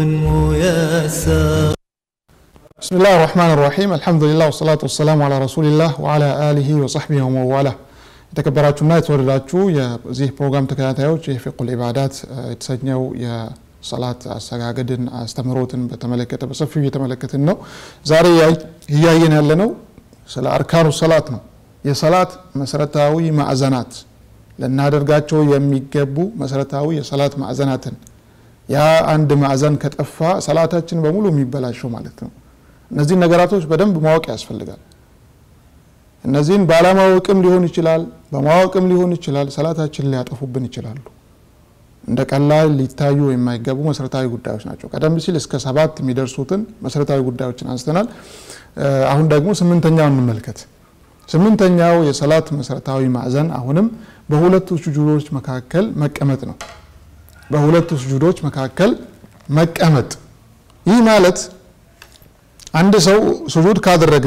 ميسر بسم الله الرحمن الرحيم الحمد لله والصلاة والسلام على رسول الله وعلى آله وصحبه ومن والاه የተከበራችሁና የተወደዳችሁ የዚህ ፕሮግራም ተከታታዮች የፊቅሁል ኢባዳት የተሰኘው የሰላት አሰጋገድን አስተምሮትን በተመለከተ በሰፊው እየተመለከትን ነው ዛሬ ያያየን ያለነው ስለ አርካኑ ሰላት ነው የሰላት መሰረታዊ ማዕዘናት ለናደርጋቸው የሚገቡ መሰረታዊ የሰላት ማዕዘናትን ያ አንድ ማዕዘን ከጠፋ ሰላታችን በሙሉ የሚበላሽው ማለት ነው እነዚህ ነገራቶች በደንብ ማወቅ ያስፈልጋል እነዚህን ባለማወቅም ሊሆን ይችላል በማወቅም ሊሆን ይችላል ሰላታችን ሊያጠፉብን ይችላሉ እንደ ቀላል ሊታዩ የማይገቡ መሰረታዊ ጉዳዮች ናቸው ቀደም ሲል እስከ 7 የሚደርሱትን መሰረታዊ ጉዳዮችን አንስተናል አሁን ደግሞ 8ኛውን እንመልከት 8ኛው የሰላት መሰረታዊ ማዕዘን አሁንም በሁለቱ ስጁዶች መካከል መቀመጥ ነው በሁለቱ ስጁዶች መካከል መቀመጥ ይህ ማለት አንድ ሰው ስጁድ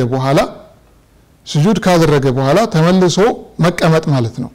ካደረገ በኋላ ተመልሶ መቀመጥ ማለት ነው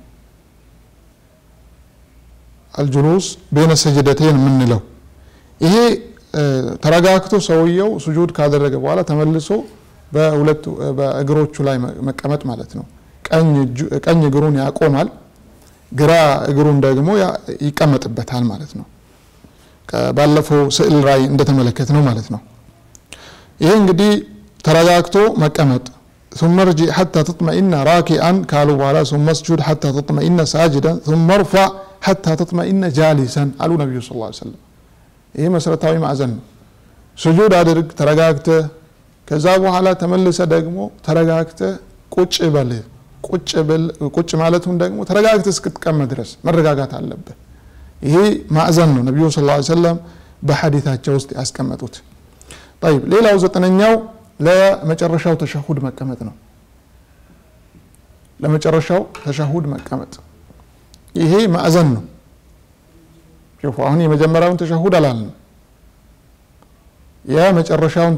الجلوس بين السجدتين ምንለው ይሄ ተረጋግቶ ሰውየው ስጁድ ካደረገ በኋላ ተመልሶ በሁለቱ በእግሮቹ ላይ መቀመጥ ማለት ነው ቀኝ እግሩን ያቆማል ግራ እግሩን ደግሞ ይቀመጥበታል ማለት ነው ባለፈው ስዕል ላይ እንደተመለከትነው ማለት ነው ይሄ እንግዲህ ተረጋግቶ መቀመጥ ثم ارجع حتى تطمئن راكعا قالوا ولا ثم اسجد حتى تطمئن ساجدا ثم ارفع حتى تطمئن جالسا قالوا النبي صلى الله عليه وسلم ይሄ መሰረታዊ ማዕዘን ነው ስጁድ አድርግ ተረጋግተ ከዛ በኋላ ተመልሰ ደግሞ ተረጋግተ ቁጭ ማለቱን ደግሞ ተረጋግተ እስክትቀመጥ ድረስ መረጋጋት አለበት ይሄ ማዕዘን ነው ነብዩ ሰለላሁ ዐለይሂ ወሰለም በሐዲታቸው ውስጥ ያስቀመጡት طيب ሌላው 9ኛው ለመጨረሻው ተሸሁድ መቀመጥ ነው ለመጨረሻው ተሸሁድ መቀመጥ ይሄ ማዕዘን ነው شوف አሁን የመጀመሪያውን ተሸሁድ አላልንም የመጨረሻውን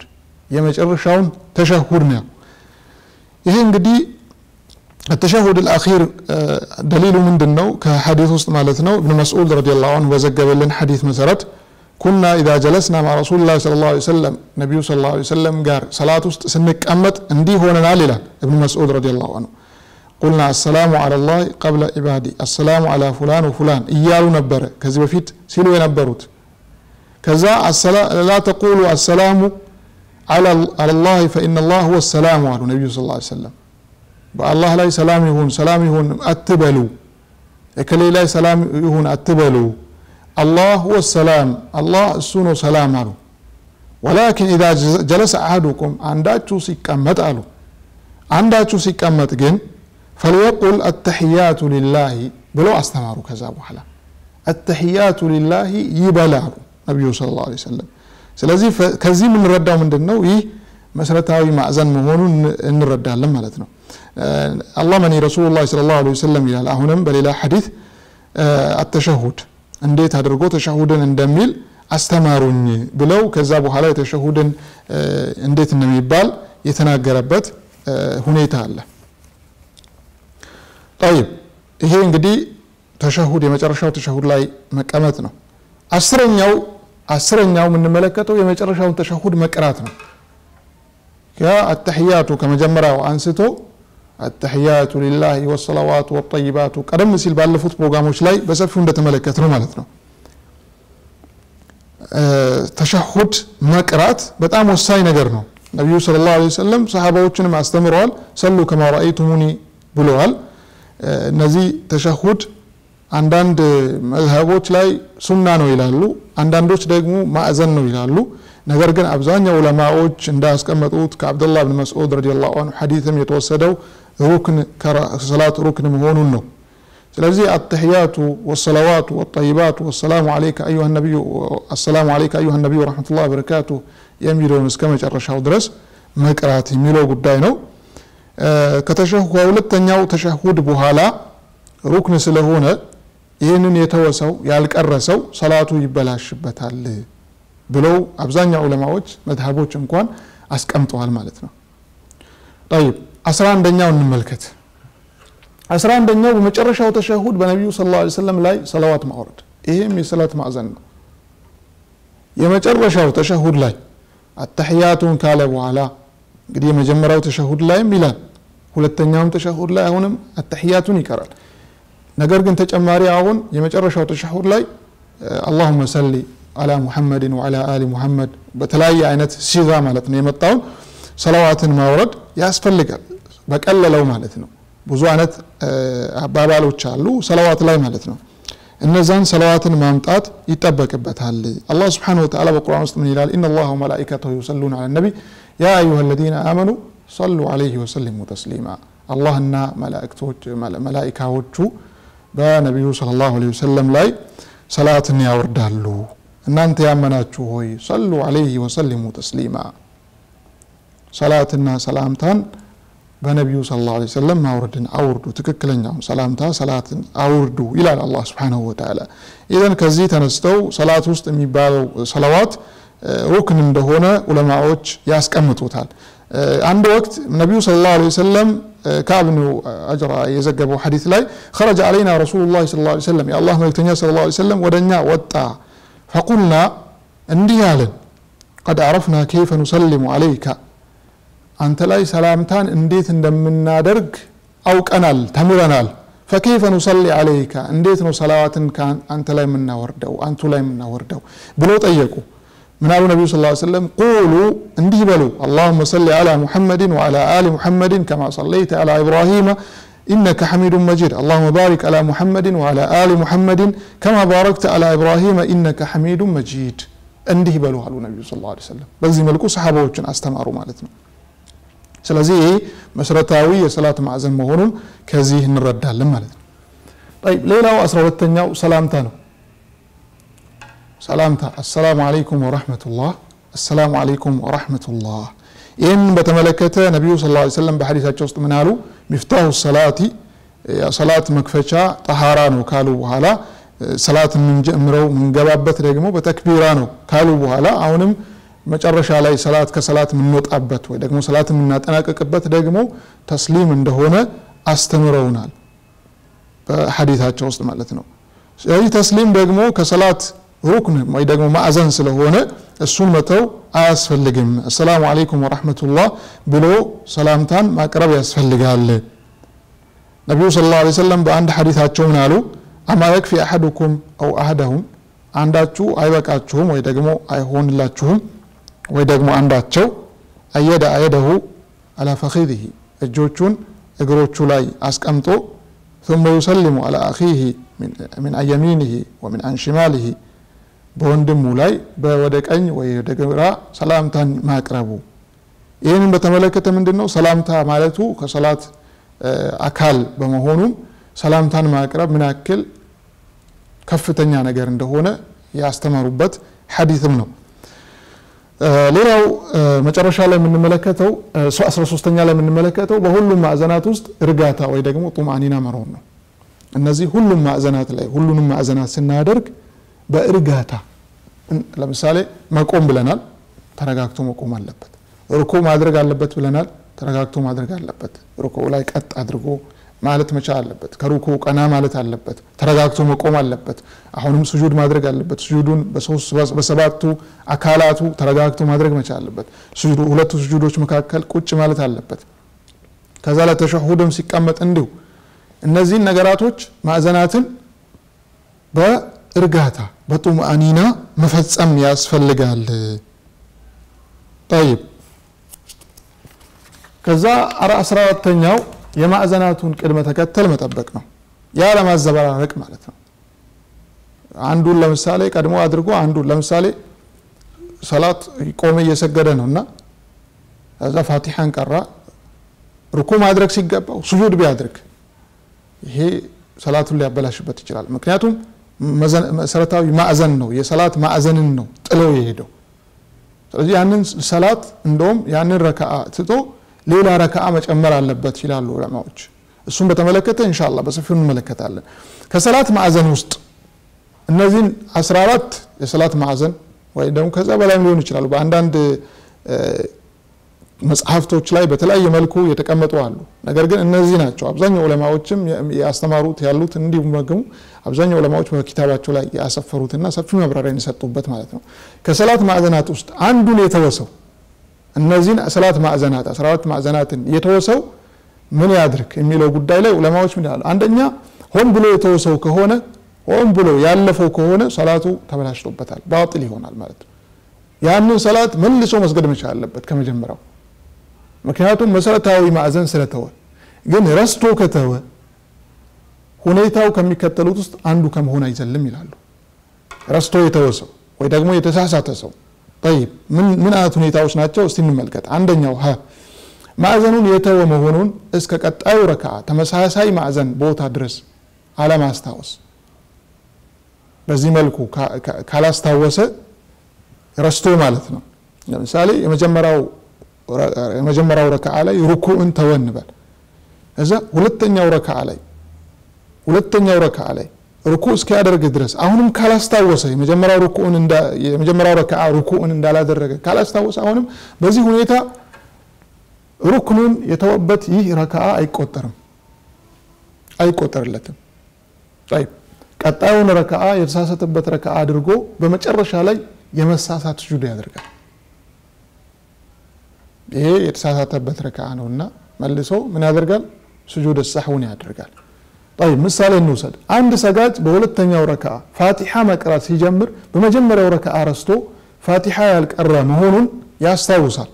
ተሸሁድ ነው ይሄ እንግዲህ التشهد الأخير دليل من دنو كحديث وسط مالتنا ابن مسعود رضي الله عنه وزجب لنا حديث مسرت كنا إذا جلسنا مع رسول الله صلى الله عليه وسلم نبي صلى الله عليه وسلم قال صلاة وسط سنك أمت اندي هو نالله ابن مسعود رضي الله عنه قلنا السلام على الله قبل عبادي السلام على فلان وفلان إياه نبره كذا بفيت سيلو ينبروت كذا لا تقولوا السلام على الله فإن الله هو السلام على النبي صلى الله عليه وسلم بالله لا سلام يهون اتبلوا اكلي لا سلام يهون اتبلوا الله هو السلام الله السنو سلام على ولكن إذا جلس أحدكم عنداتشو سيكمت على عنداتشو سيكمت جن فليقل التحيات لله بلو استمروا كذا بحلا التحيات لله يبلعوا النبي صلى الله عليه وسلم ስለዚህ ከዚህ ምን ረዳው ምንድነው ይህ መሰረታዊ ማዕዘን መሆኑን እንረዳለን ማለት ነው الله من رسول الله صلى الله عليه وسلم ይላል አሁንም በሌላ ሐዲስ التشهد እንዴት አድርጎ ተሸሁድን እንደሚል አስተማሩኝ ብለው ከዛ በኋላ የተሸሁድን እንዴት እንደሚባል የተናገረበት ሁኔታ አለ طيب ይሄ እንግዲህ ተሸሁድ የመጨረሻው ተሸሁድ ላይ መቀመጥ ነው አስረኛው ምን መለከተው የመጨረሻውን ተሸሁድ መቅራት ነው التحيات كما جمراو አንስቶ التحيات لله والصلوات والطيبات ቀደም ሲል ባለፉት ፕሮግራሞች ላይ በሰፊው እንደተመለከተው ማለት ነው ተሸሁድ መቅራት በጣም ወሳኝ ነገር ነው ነብዩ ሰለላሁ ዐለይሂ ወሰለም ሰሃባዎችንም አስተምረዋል ሰሉ كما رأيتموني ብለዋል እነዚህ ተሸሁድ አንዳንድ መዝሀቦች ላይ ሱና ነው ይላሉ አንዳንዶች ደግሞ ማዕዘን ነው ይላሉ ነገር ግን አብዛኛው ዑለማዎች እንዳስቀመጡት ከአብዱላህ ኢብኑ መስዑድ ረዲየላሁ ዐንሁ ሐዲስም የተወሰደው ሩክን ከሰላት ሩክን መሆኑን ነው ስለዚህ التحيات والصلوات والطيبات والسلام عليك ايها النبي السلام عليك ايها النبي ورحمه الله وبركاته የሚለውን እስከ መጨረሻው ድረስ መቅራት የሚለው ጉዳይ ነው ከተሸሁድ ሁለተኛው ተሸሁድ በኋላ ሩክን ስለሆነ ይሄንን የተወሰው ያልቀረሰው ሰላቱ ይበላሽበታል ብለው አብዛኛው ዑለማዎች መዝሀቦች እንኳን አስቀምጠዋል ማለት ነው طيب 11ኛው እንመልከት 11ኛው በመጨረሻው ተሸሁድ በነብዩ ሰለላሁ ዐለይሂ ወሰለም ላይ ሰላዋት ማውረድ ይሄም የሰላት ማዕዘን ነው የመጨረሻው ተሸሁድ ላይ አተህያቱን ካለ በኋላ እንግዲህ የመጀመሪያው ተሸሁድ ላይ ይላል ሁለተኛው ተሸሁድ ላይ አሁንም አተህያቱን ይቀራል ነገር ግን ተጨማሪ አሁን የመጨረሻው ተሸሁድ ላይ اللهم صل على محمد وعلى آل محمد በተለያየ አይነት ሲጋ ማለት ነው የመጣው ሰላዋትን ማውረድ ያስፈልጋል በቀለለው ማለት ነው ብዙ አይነት አባባሎች አሉ ሰላዋት ላይ ማለት ነው እነዛን ሰላዋትን ማምጣት ይተበከበታል አላህ Subhanahu Wa Ta'ala በቁርአን ውስጥ ምን ይላል ان الله وملائكته يصلون على النبي يا ايها الذين امنوا صلوا عليه وسلموا تسليما اللهና መላእክቶቹ በነብዩ ሰለላሁ ዐለይሂ ወሰለም ላይ ሰላትን ያወርዳሉ እናንተ ያመናችሁ ሆይ ሰሉ ዐለይሂ ወሰልሙ ተስሊማ ሰላትና ሰላምታን በነብዩ ሰለላሁ ዐለይሂ ወሰለም አውርዱ ትክክለኛው ሰላትን አውርዱ ይላል አላህ Subhanahu Wa Ta'ala ኢዘን ከዚህ ተነስተው ሰላት ውስጥ የሚባለው ሰላዋት ሩክን እንደሆነ ዑለማዎች ያስቀምጡታል አንድ ወቅት ነብዩ ሰለላሁ ዐለይሂ ወሰለም كعب بن أجرى يزجبوا حديث لاي خرج علينا رسول الله صلى الله عليه وسلم يا الله ملكتني صلى الله عليه وسلم ودنيا وطا فقلنا انديالا قد عرفنا كيف نسلم عليك أنت لاي سلامتان انديت اندمنا درج أو كنال تمرنال فكيف نصلي عليك انديت صلوات كان أنت لاي منا وردو أنت لاي منا وردو بلو طيقوا من أبو النبي صلى الله عليه وسلم قولوا اندي بلو اللهم صل على محمد وعلى آل محمد كما صليت على إبراهيم إنك حميد مجيد اللهم بارك على محمد وعلى آل محمد كما باركت على إبراهيم إنك حميد مجيد اندي بلو على النبي صلى الله عليه وسلم بزي ملكو صحابه وچن استماروا مالتنا ስለዚህ መሰረታዊ የሰላት ማዕዘን መሆኑን ከዚህ እንረዳለን ማለት ነው طيب ሌላው 12ኛው ሰላምታ ነው ሰላምታ السلام عليكم ورحمة الله السلام عليكم ورحمة الله ይህን በተመለከተ ነቢዩ ሰለላሁ ዐለይሂ ወሰለም በሐዲሳቸው ውስጥ ምን አሉ? ሚፍታሁ ሰላቲ የሰላት መክፈቻ ጠሃራ ነው ካሉ በኋላ ሰላት የምንጀምረው የምንገባበት ደግሞ በተክቢራ ነው ካሉ በኋላ አሁንም መጨረሻ ላይ ከሰላት የምንወጣበት ወይ ደግሞ ሰላት የምናጠናቀቅበት ደግሞ ተስሊም እንደሆነ አስተምረውናል በሐዲሳቸው ውስጥ ማለት ነው። ስለዚህ ተስሊም ደግሞ ከሰላት ሩክን ወይ ደግሞ ማዕዘን ስለሆነ እሱን መተው አያስፈልግም። አሰላሙ አለይኩም ወራህመቱላህ ብሎ ሰላምታን ማቅረብ ያስፈልጋል። ነብዩ ሰለላሁ ዐለይሂ ወሰለም በአንድ ሐዲሳቸው ምን አሉ? አማ የክፊ አሐዱኩም አው አሐደሁም አንዳችሁ አይበቃችሁም ወይ ደግሞ አይሆንላችሁም ወይ ደግሞ አንዳቸው አየደ አየደሁ አላ ፈኺዲሂ እጆቹን እግሮቹ ላይ አስቀምጦ ثم يسلم على أخيه من يمينه ومن عن شماله በወንድሙ ላይ ወደ ቀኝ ወይ ወደ ግራ ሰላምታን ማቅረቡ። ይሄንን በተመለከተ ምንድነው ሰላምታ ማለቱ ከሰላት አካል በመሆኑ ሰላምታን ማቅረብ ምን ያክል ከፍተኛ ነገር እንደሆነ ያስተማሩበት ሐዲስም ነው። ሌላው መጨረሻ ላይ የምንመለከተው 13ኛ ላይ የምንመለከተው በሁሉም ማዕዘናት ውስጥ እርጋታ ወይ ደግሞ ጡማኒና መሮን ነው። እነዚህ ሁሉም ማዕዘናት ላይ ሁሉንም ማዕዘናት ስናደርግ በእርጋታ ለምሳሌ መቆም ብለናል፣ ተረጋግቶ መቆም አለበት። ሩኩ ማድረግ አለበት ብለናል፣ ተረጋግቶ ማድረግ አለበት። ሩኩ ላይ ቀጥ አድርጎ ማለት መቻል አለበት። ከሩኩ ቀና ማለት አለበት፣ ተረጋግቶ መቆም አለበት። አሁንም ስጁድ ማድረግ አለበት። ስጁዱን በሰባቱ አካላቱ ተረጋግቶ ማድረግ መቻል አለበት። ስጁዱ ሁለቱ ስጁዶች መካከል ቁጭ ማለት አለበት። ከዛ ላይ ተሸሁድም ሲቀመጥ እንዲሁ እነዚህን ነገራቶች ማዕዘናትን በእርጋታ በጡማኒና መፈጸም ያስፈልጋል። طيب ከዛ 14ኛው የማዕዘናቱን ቅድመ ተከተል መጠበቅ ነው። ያለ ማዘበራረቅ ማለት ነው። አንዱን ለምሳሌ ቀድሞ አድርጎ አንዱን ለምሳሌ ሰላት ቆመ እየሰገደ ነውና ከዛ ፋቲሃን ቀራ ሩኩ ማድረግ ሲገባው ስጁድ ቢያድርግ ይሄ ሰላቱን ሊያበላሽበት ይችላል። ምክንያቱም መሰረታዊ ማዕዘን ነው፣ የሰላት ማዕዘንን ነው ጥሎ የሄደው። ስለዚህ ያንን ሰላት እንደውም ያንን ረካዓ ትቶ ሌላ ረካዓ መጨመር አለበት ይላሉ ዑለማዎች። እሱን በተመለከተ ኢንሻአላህ በሰፊው እንመለከታለን። ከሰላት ማዕዘን ውስጥ እነዚህን 14 የሰላት ማዕዘን ወይ ደግሞ ከዛ በላይ ሊሆን ይችላሉ በአንዳንድ መጽሐፍቶች ላይ በተለያየ መልኩ የተቀመጡ አሉ። ነገር ግን እነዚህ ናቸው አብዛኛው ዑለማዎችም ያስተማሩት ያሉት እንዲሁም ደግሞ አብዛኛው ዑለማዎች በኪታባቸው ላይ ያሰፈሩትና ሰፊ ማብራሪያ የሰጡበት ማለት ነው። ከሰላት ማዕዘናት ውስጥ አንዱን የተወሰው እነዚህን ሰላት ማዕዘናት 14 ማዕዘናትን የተወሰው ምን ያድርግ የሚለው ጉዳይ ላይ ዑለማዎች ምን ይላሉ? አንደኛ ሆን ብሎ የተወሰው ከሆነ ሆን ብሎ ያለፈው ከሆነ ሰላቱ ተበላሽቶበታል፣ ባጢል ይሆናል ማለት ነው። ያንን ሰላት መልሶ መስገድ መቻል አለበት ከመጀመሪያው። ምክንያቱም መሰረታዊ ማዕዘን ስለተወ። ግን ረስቶ ከተወ ሁኔታው ከሚከተሉት ውስጥ አንዱ ከመሆን አይዘልም ይላሉ። ረስቶ የተወሰው ወይ ደግሞ የተሳሳተ ሰው طيب ምን አይነት ሁኔታዎች ናቸው እስቲ እንመልከት። አንደኛው ማዕዘኑን የተወ መሆኑን እስከ ቀጣዩ ረካዓ ተመሳሳይ ማዕዘን ቦታ ድረስ አለማስታወስ። በዚህ መልኩ ካላስታወሰ ረስቶ ማለት ነው። ለምሳሌ የመጀመሪያው ረካዓ ላይ ሩኩዕን ተወን በል። እዛ ሁለተኛው ረካዓ ላይ ሩኩዕ እስኪያደርግ ድረስ አሁንም ካላስታወሰ የመጀመሪያው ረካዓ ሩኩዕን እንዳላደረገ ካላስታወሰ አሁንም በዚህ ሁኔታ ሩክኑን የተወበት ይህ ረካዓ አይቆጠርለትም። طيب ቀጣዩን ረካዓ የተሳሳተበት ረካዓ አድርጎ በመጨረሻ ላይ የመሳሳት ስጁድ ያደርጋል። ይሄ የተሳሳተበት ረካዓ ነውና መልሶ ምን ያደርጋል? ስጁድ السهو ያደርጋል። طيب ምሳሌ እንውሰድ። አንድ ሰጋጅ በሁለተኛው ረካዓ ፋቲሃ መቅራት ሲጀምር በመጀመሪያው ረካዓ ረስቶ ፋቲሃ ያልቀራ መሆኑን ያስታውሳል።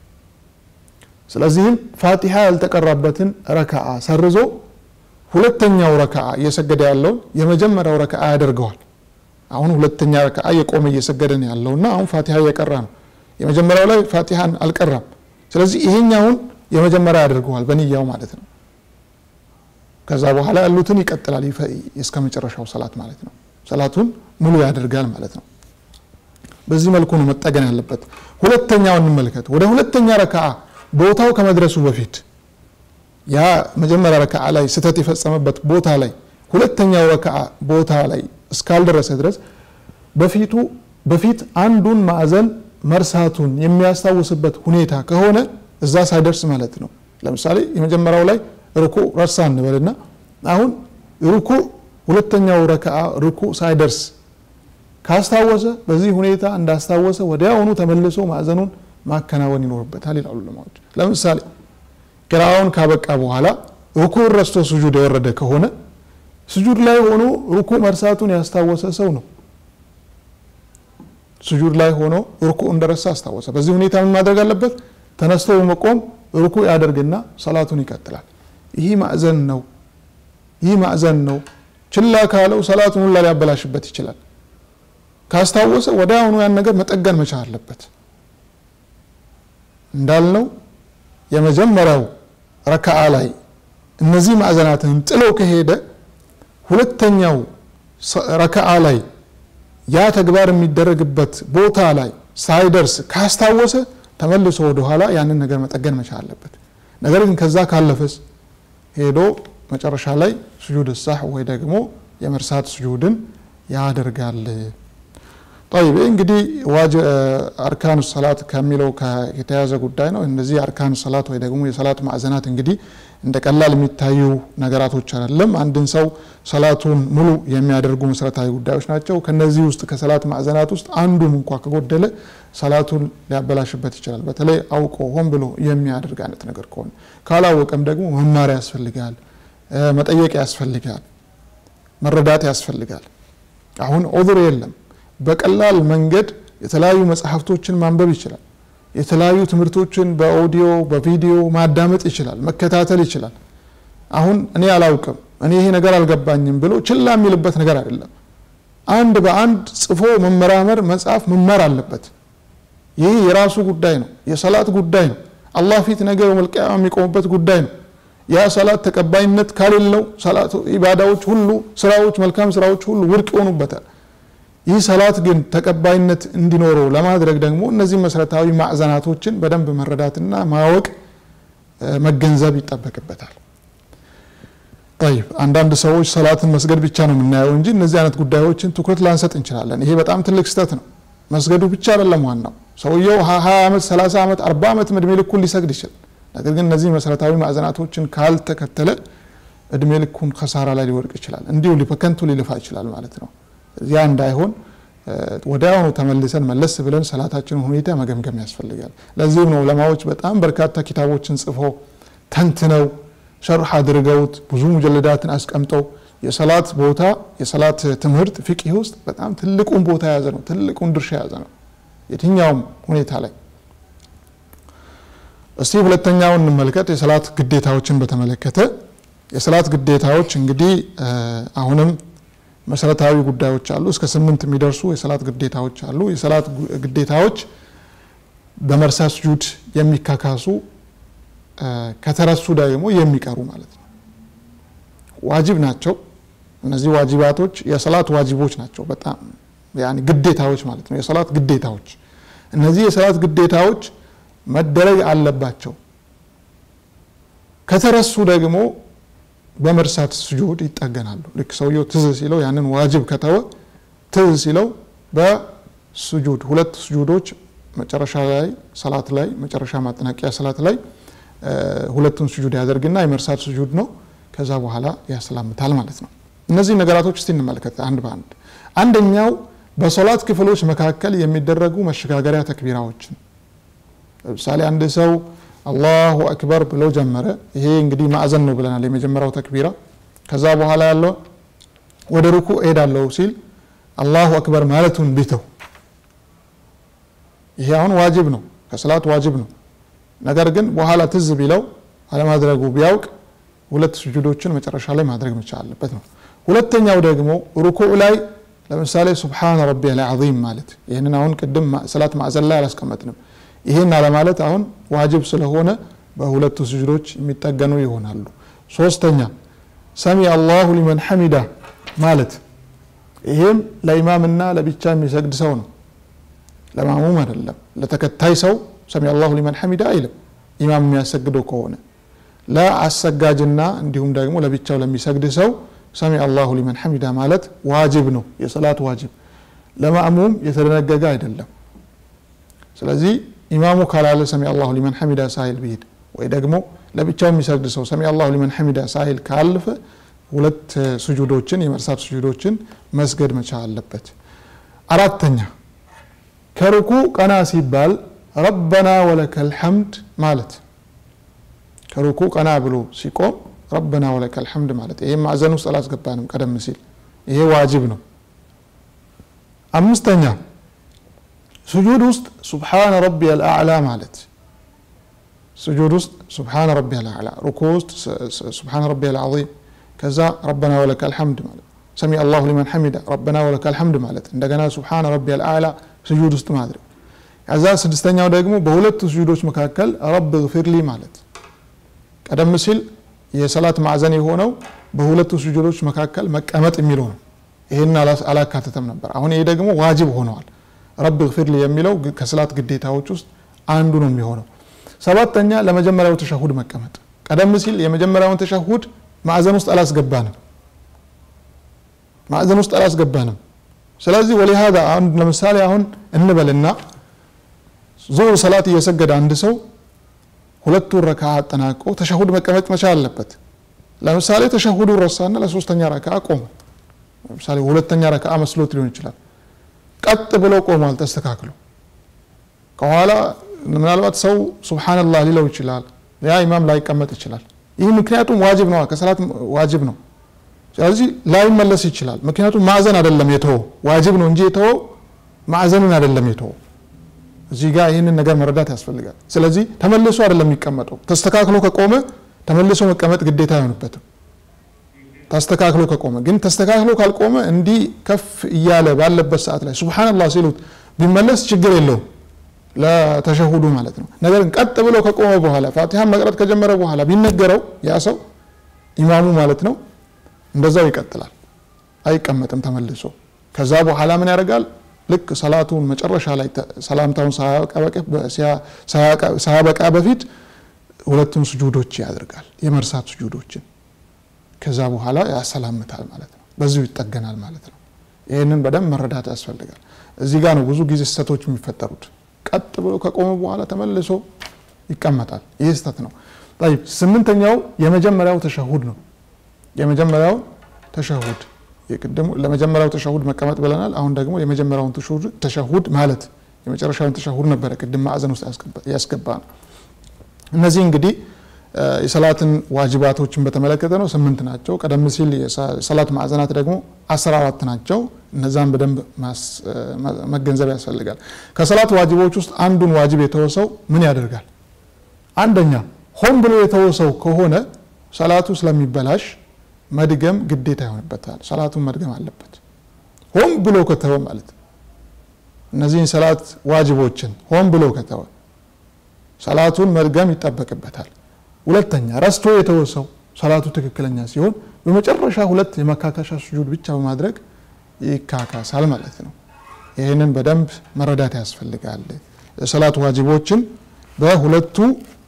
ስለዚህም ፋቲሃ ያልተቀራበትን ረካዓ ሰርዞ ሁለተኛው ረካዓ እየሰገደ ያለውን የመጀመሪያው ረካዓ ያደርገዋል። አሁን ሁለተኛ ረካዓ የቆመ እየሰገደ ነው ያለውና አሁን ፋቲሃ እየቀራ ነው። የመጀመሪያው ላይ ፋቲሃን አልቀራም። ስለዚህ ይሄኛውን የመጀመሪያ ያደርገዋል በንያው ማለት ነው። ከዛ በኋላ ያሉትን ይቀጥላል እስከ መጨረሻው ሰላት ማለት ነው። ሰላቱን ሙሉ ያደርጋል ማለት ነው። በዚህ መልኩ ነው መጠገን ያለበት ሁለተኛው እንመልከት ወደ ሁለተኛ ረካዓ ቦታው ከመድረሱ በፊት ያ መጀመሪያ ረካዓ ላይ ስተት የፈጸመበት ቦታ ላይ ሁለተኛው ረካዓ ቦታ ላይ እስካልደረሰ ድረስ በፊት አንዱን ማዕዘን መርሳቱን የሚያስታውስበት ሁኔታ ከሆነ እዛ ሳይደርስ ማለት ነው ለምሳሌ የመጀመሪያው ላይ ሩኩዕ ረሳ እንበልና አሁን ሩኩዕ ሁለተኛው ረካዓ ሩኩዕ ሳይደርስ ካስታወሰ በዚህ ሁኔታ እንዳስታወሰ ወዲያውኑ ተመልሶ ማዕዘኑን ማከናወን ይኖርበታል ይላሉ ዑለማዎች ለምሳሌ ቅራውን ካበቃ በኋላ ሩኩዕ ረስቶ ስጁድ የወረደ ከሆነ ስጁድ ላይ ሆኖ ሩኩዕ መርሳቱን ያስታወሰ ሰው ነው ስጁድ ላይ ሆኖ ሩኩዕ እንደረሳ አስታወሰ በዚህ ሁኔታ ምን ማድረግ አለበት ተነስቶ በመቆም ሩኩዕ ያደርግና ሰላቱን ይቀጥላል ይህ ማዕዘን ነው ችላ ካለው ሰላቱን ሁላ ሊያበላሽበት ይችላል ካስታወሰ ወዲያውኑ ያን ነገር መጠገን መቻል አለበት እንዳልነው የመጀመሪያው ረካዓ ላይ እነዚህ ማዕዘናትን ጥሎ ከሄደ ሁለተኛው ረካዓ ላይ ያ ተግባር የሚደረግበት ቦታ ላይ ሳይደርስ ካስታወሰ ተመልሶ ወደ ኋላ ያንን ነገር መጠገን መቻል አለበት ነገር ግን ከዛ ካለፈስ ሄዶ መጨረሻ ላይ ስጁድ السهو ወይ ደግሞ የመርሳት ስጁድን ያደርጋል طيب እንግዲህ አርካኑ ሰላት ከሚለው ከተያዘ ጉዳይ ነው እነዚህ አርካኑ ሰላት ወይ ደግሞ የሰላት ማዕዘናት እንግዲህ እንደቀላል የሚታዩ ነገራቶች አይደለም አንድን ሰው ሰላቱን ሙሉ የሚያደርጉ መሰረታዊ ጉዳዮች ናቸው ከነዚህ ውስጥ ከሰላት ማዕዘናት ውስጥ አንዱም እንኳን ከጎደለ ሰላቱን ሊያበላሽበት ይችላል በተለይ አውቆ ሆን ብሎ የሚያደርግ አይነት ነገር ከሆነ ካላወቀም ደግሞ መማር ያስፈልጋል መጠየቅ ያስፈልጋል መረዳት ያስፈልጋል አሁን ዑذር የለም በቀላል መንገድ የተለያዩ መጽሐፍቶችን ማንበብ ይችላል የተለያዩ ትምህርቶችን በኦዲዮ በቪዲዮ ማዳመጥ ይችላል መከታተል ይችላል አሁን እኔ አላውቅም እኔ ይሄ ነገር አልገባኝም ብሎ ችላ የሚልበት ነገር አይደለም አንድ በአንድ ጽፎ መመራመር መጽሐፍ መማር አለበት ይሄ የራሱ ጉዳይ ነው የሰላት ጉዳይ ነው አላህ ፊት ነገ መልቂያም የሚቆምበት ጉዳይ ነው ያ ሰላት ተቀባይነት ካሌለው ሰላት ኢባዳዎች ሁሉ ስራዎች መልካም ስራዎች ሁሉ ውድቅ ሆኑበታል ይህ ሰላት ግን ተቀባይነት እንዲኖረው ለማድረግ ደግሞ እነዚህ መሰረታዊ ማዕዘናቶችን በደንብ መረዳትና ማወቅ መገንዘብ ይጠበቅበታል طيب አንዳንድ ሰዎች ሰላትን መስገድ ብቻ ነው የምናየው እንጂ እነዚህ አይነት ጉዳዮችን ትኩረት ላንሰጥ እንችላለን ይሄ በጣም ትልቅ ስህተት ነው መስገዱ ብቻ አይደለም ዋናው ሰውየው 20 አመት 30 አመት 40 አመት እድሜ ልኩን ሊሰግድ ይችላል ነገር ግን እነዚህ መሰረታዊ ማዕዘናቶችን ካልተከተለ እድሜ ልኩን ኸሳራ ላይ ሊወድቅ ይችላል እንዲሁ ሊፈከንቱ ሊልፋ ይችላል ማለት ነው ያ እንዳይሆን ወዲያውኑ ተመልሰን መለስ ብለን ሰላታችንን ሁኔታ መገምገም ያስፈልጋል ለዚህ ነው ዑለማዎች በጣም በርካታ ኪታቦችን ጽፈው ተንትነው ሸርህ አድርገውት ብዙ ሙጀለዳትን አስቀምጠው የሰላት ቦታ የሰላት ትምህርት ፍቅህ ውስጥ በጣም ትልቁን ቦታ ያዘ ነው ትልቁን ድርሻ ያዘ ነው የትኛውም ሁኔታ ላይ እስቲ ሁለተኛውን እንመልከት የሰላት ግዴታዎችን በተመለከተ የሰላት ግዴታዎች እንግዲህ አሁንም መሰረታዊ ጉዳዮች አሉ እስከ 8 የሚደርሱ የሰላት ግዴታዎች አሉ የሰላት ግዴታዎች በመርሳት ስጁድ የሚካካሱ ከተረሱ ደግሞ የሚቀሩ ማለት ነው ዋጅብ ናቸው እነዚህ ዋጅባቶች የሰላት ዋጅቦች ናቸው በጣም يعني ግዴታዎች ማለት ነው የሰላት ግዴታዎች እነዚህ የሰላት ግዴታዎች መደረግ አለባቸው ከተረሱ ደግሞ በመርሳት ስጁድ ይጠገናሉ ልክ ሰውየው ትዝ ሲለው ያንን ዋጅብ ከተወ ትዝ ሲለው በስጁድ ሁለት ስጁዶች መጨረሻ ላይ ሰላት ላይ መጨረሻ ማጠናቂያ ሰላት ላይ ሁለቱን ስጁድ ያደርግና የመርሳት ስጁድ ነው ከዛ በኋላ ያሰላምታል ማለት ነው እነዚህ ነገራቶች እስቲ እንመልከት አንድ በአንድ አንደኛው በሶላት ክፍሎች መካከል የሚደረጉ መሸጋገሪያ ተክቢራዎች ለምሳሌ አንድ ሰው አላሁ አክበር ብሎ ጀመረ ይሄ እንግዲህ ማዕዘን ነው ብለናል የመጀመሪያው ተክቢራ ከዛ በኋላ ያለው ወደ ሩኩዕ ሄዳለው ሲል አላሁ አክበር ማለቱን ቢተው ይሄ አሁን ዋጅብ ነው ከሰላት ዋጅብ ነው ነገር ግን በኋላ ትዝ ቢለው አለማድረጉ ቢያውቅ ሁለት ስጁዶችን መጨረሻ ላይ ማድረግ መቻል አለበት ነው ሁለተኛው ደግሞ ሩኩዕ ላይ ለምሳሌ ሱብሃን ረቢየል አዚም ማለት ይሄንን አሁን ቅድም ሰላት ማዕዘን ላይ አላስቀመጥንም ይሄን አለ ማለት አሁን ዋጅብ ስለሆነ በሁለቱ ስጁዶች የሚጠገኑ ይሆናሉ ሶስተኛ ሰሚ አላሁ ሊመን ሐሚዳ ማለት ይሄም ለኢማምና ለብቻ የሚሰግድ ሰው ነው ለማሙም አይደለም ለተከታይ ሰው ሰሚ አላሁ ሊመን ሐሚዳ አይልም ኢማም የሚያሰግደው ከሆነ ለአሰጋጅና እንዲሁም ደግሞ ለብቻው ለሚሰግድ ሰው ሰሚ አላሁ ሊመን ሐሚዳ ማለት ዋጅብ ነው የሰላት ዋጅብ ለማሙም የተደነገገ አይደለም ስለዚህ ኢማሙ ካላለ ሰሚ አላሁ ሊመን ሐሚዳ ሳይል ቢሄድ ወይ ደግሞ ለብቻው የሚሰግድ ሰው ሰሚ አላሁ ሊመን ሐሚዳ ሳይል ካልፈ ሁለት ስጁዶችን የመርሳት ስጁዶችን መስገድ መቻል አለበት አራተኛ ከሩኩ ቀና ሲባል ረበና ወለከል ሐምድ ማለት ከሩኩ ቀና ብሎ ሲቆም ረበና ወለከል ሐምድ ማለት ይሄ ማዕዘን ውስጥ አላስገባንም ቀደም ሲል ይሄ ዋጅብ ነው አምስተኛ سجود وسط سبحان ربي الأعلى مالت سجود وسط سبحان ربي الأعلى ركوع وسط سبحان ربي العظيم كذا ربنا ولك الحمد مالت سمع الله لمن حمده ربنا ولك الحمد مالت عندنا سبحان ربي الأعلى سجود وسط ما أدري عزاز سدستنياو ደግሞ በሁለት ስጁዶች መካከል رب اغفر لي ማለት ቀደም ሲል የሰላት ማዕዘን የሆነው በሁለት ስጁዶች መካከል መቀመጥ የሚለው ነው ይሄን አላካተተም ነበር አሁን ይሄ ደግሞ ዋጅብ ሆኗል رب اغفر لي የሚለው ከሰላት ግዴታዎች ውስጥ አንዱ ነው የሚሆነው ሰባተኛ ለመጀመሪያው ተሸሁድ መቀመጥ ቀደም ሲል የመጀመሪያውን ተሸሁድ ማዕዘን ውስጥ አላስገባንም ስለዚህ ولهذا አንድ ለምሳሌ አሁን እንበልና ዙሁር ሰላት እየሰገደ አንድ ሰው ሁለቱ ረካዓ አጠናቆ ተሸሁድ መቀመጥ መቻል አለበት ለምሳሌ ተሸሁዱ ረሳና ለሶስተኛ ረካዓ ቆመ ለምሳሌ ሁለተኛ ረካዓ መስሎት ሊሆን ይችላል ቀጥ ብሎ ቆሟል ተስተካክሎ ከኋላ ምናልባት ሰው ሱብሃንአላህ ሊለው ይችላል ያ ኢማም ላይ ቀመጥ ይችላል ይህ ምክንያቱም ዋጅብ ነው ከሰላት ዋጅብ ነው ስለዚህ ላይ መለስ ይችላል ምክንያቱም ማዕዘን አይደለም የተው ዋጅብ ነው እንጂ የተው ማዕዘንን አይደለም የተው እዚህ ጋር ይሄንን ነገር መረዳት ያስፈልጋል ስለዚህ ተመልሶ አይደለም የሚቀመጠው ተስተካክሎ ከቆመ ተመልሶ መቀመጥ ግዴታ አይሆንበትም ተስተካክሎ ከቆመ ግን ተስተካክሎ ካልቆመ እንዲ ከፍ ይያለ ባለበት ሰዓት ላይ ሱብሃንአላህ ሲሉት ቢመለስ ችግር የለው ለተሸሁዱ ማለት ነው ነገር ግን ቀጥ ብሎ ከቆመ በኋላ ፋቲሃን መቅራት ከጀመረ በኋላ ቢነገረው ያ ሰው ኢማሙ ማለት ነው እንደዛው ይቀጥላል አይቀመጥም ተመልሶ ከዛ በኋላ ምን ያደርጋል ልክ ሰላቱን መጨረሻ ላይ ሰላምታውን ሳያበቃ በፊት ሁለቱን ስጁዶች ያደርጋል የመርሳት ስጁዶችን ከዛ በኋላ ያሰላምታል ማለት ነው በዚሁ ይጠገናል ማለት ነው ይሄንን በደንብ መረዳት ያስፈልጋል እዚህ ጋር ነው ብዙ ጊዜ ስህተቶች የሚፈጠሩት ቀጥ ብሎ ከቆመ በኋላ ተመልሶ ይቀመጣል ይሄ ስህተት ነው طيب ስምንተኛው የመጀመሪያው ተሸሁድ ነው የመጀመሪያው ተሸሁድ የቀደሙ ለመጀመሪያው ተሸሁድ መቀመጥ ብለናል አሁን ደግሞ የመጀመሪያውን ተሸሁድ ማለት የመጨረሻውን ተሸሁድ ነበር ቅድም ማዕዘን ውስጥ ያስገባን እነዚህ እንግዲህ የሰላትን ዋጅባቶችን በተመለከተ ነው 8 ናቸው ቀደም ሲል የሰላት ማዕዘናት ደግሞ 14 ናቸው እነዛን በደንብ መገንዘብ ያስፈልጋል ከሰላት ዋጅቦች ውስጥ አንዱን ዋጅብ የተወሰው ምን ያደርጋል አንደኛ ሆን ብሎ የተወሰው ከሆነ ሰላቱ ስለሚበላሽ መድገም ግዴታ ይሆንበታል ሰላቱን መድገም አለበት ሆን ብሎ ከተወ ማለት እነዚህን ሰላት ዋጅቦችን ሆን ብሎ ከተወ ሰላቱን መድገም ይጠበቅበታል ሁለተኛ ረስቶ የተወሰው ሰላቱ ትክክለኛ ሲሆን በመጨረሻ ሁለት የመካካሻ ስጁድ ብቻ በማድረግ ይካካሳል ማለት ነው ይሄንን በደንብ መረዳት ያስፈልጋል ሰላት ዋጅቦችን በሁለቱ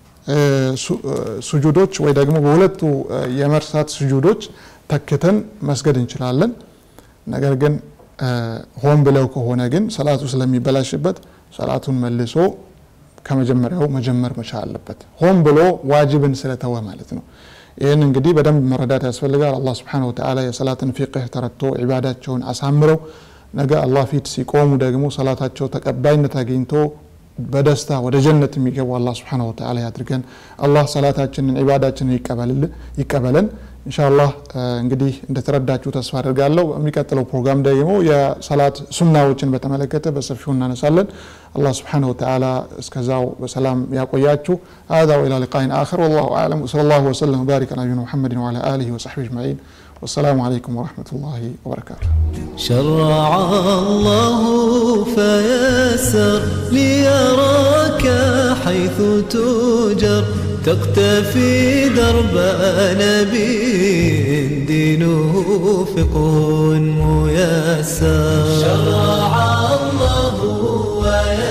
ስጁዶች ወይ ደግሞ በሁለቱ የመርሳት ስጁዶች ተከተን መስገድ እንችላለን ነገር ግን ሆን ብለው ከሆነ ግን ሰላቱ ስለሚበላሽበት ሰላቱን መልሶ ከመጀመሪያው መጀመር መቻል አለበት ሆን ብሎ ዋጅብን ስለተወ ማለት ነው ይሄን እንግዲህ በደንብ መረዳት ያስፈልጋል አላህ Subhanahu Wa Ta'ala የሰላትን ፍቅህ ተረድቶ ኢባዳቸውን አሳምረው ነገ አላህ ፊት ሲቆሙ ደግሞ ሰላታቸው ተቀባይነት አግኝቶ በደስታ ወደ ጀነት የሚገቡ አላህ Subhanahu Wa Ta'ala ያድርገን አላህ ሰላታችንን ኢባዳችንን ይቀበለን ኢንሻአላህ እንግዲህ እንደተረዳችሁ ተስፋ አደርጋለሁ የሚቀጥለው ፕሮግራም ደግሞ የሰላት ሱናዎችን በተመለከተ በሰፊው እናነሳለን الله سبحانه وتعالى اسكزاو بسلام يقوياتشو هذا والى لقاء اخر والله اعلم وصلى الله وسلم وبارك على نبينا محمد وعلى اله وصحبه اجمعين والسلام عليكم ورحمه الله وبركاته شرع الله فيسر ليراك حيث توجر تقتفي درب نبي دينه فقه ميسر شرع الله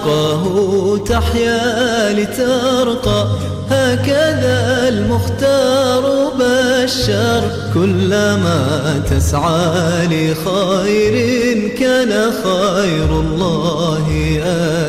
تشقاه تحيا لترقى، هكذا المختار بشر. كلما تسعى لخير كان خير الله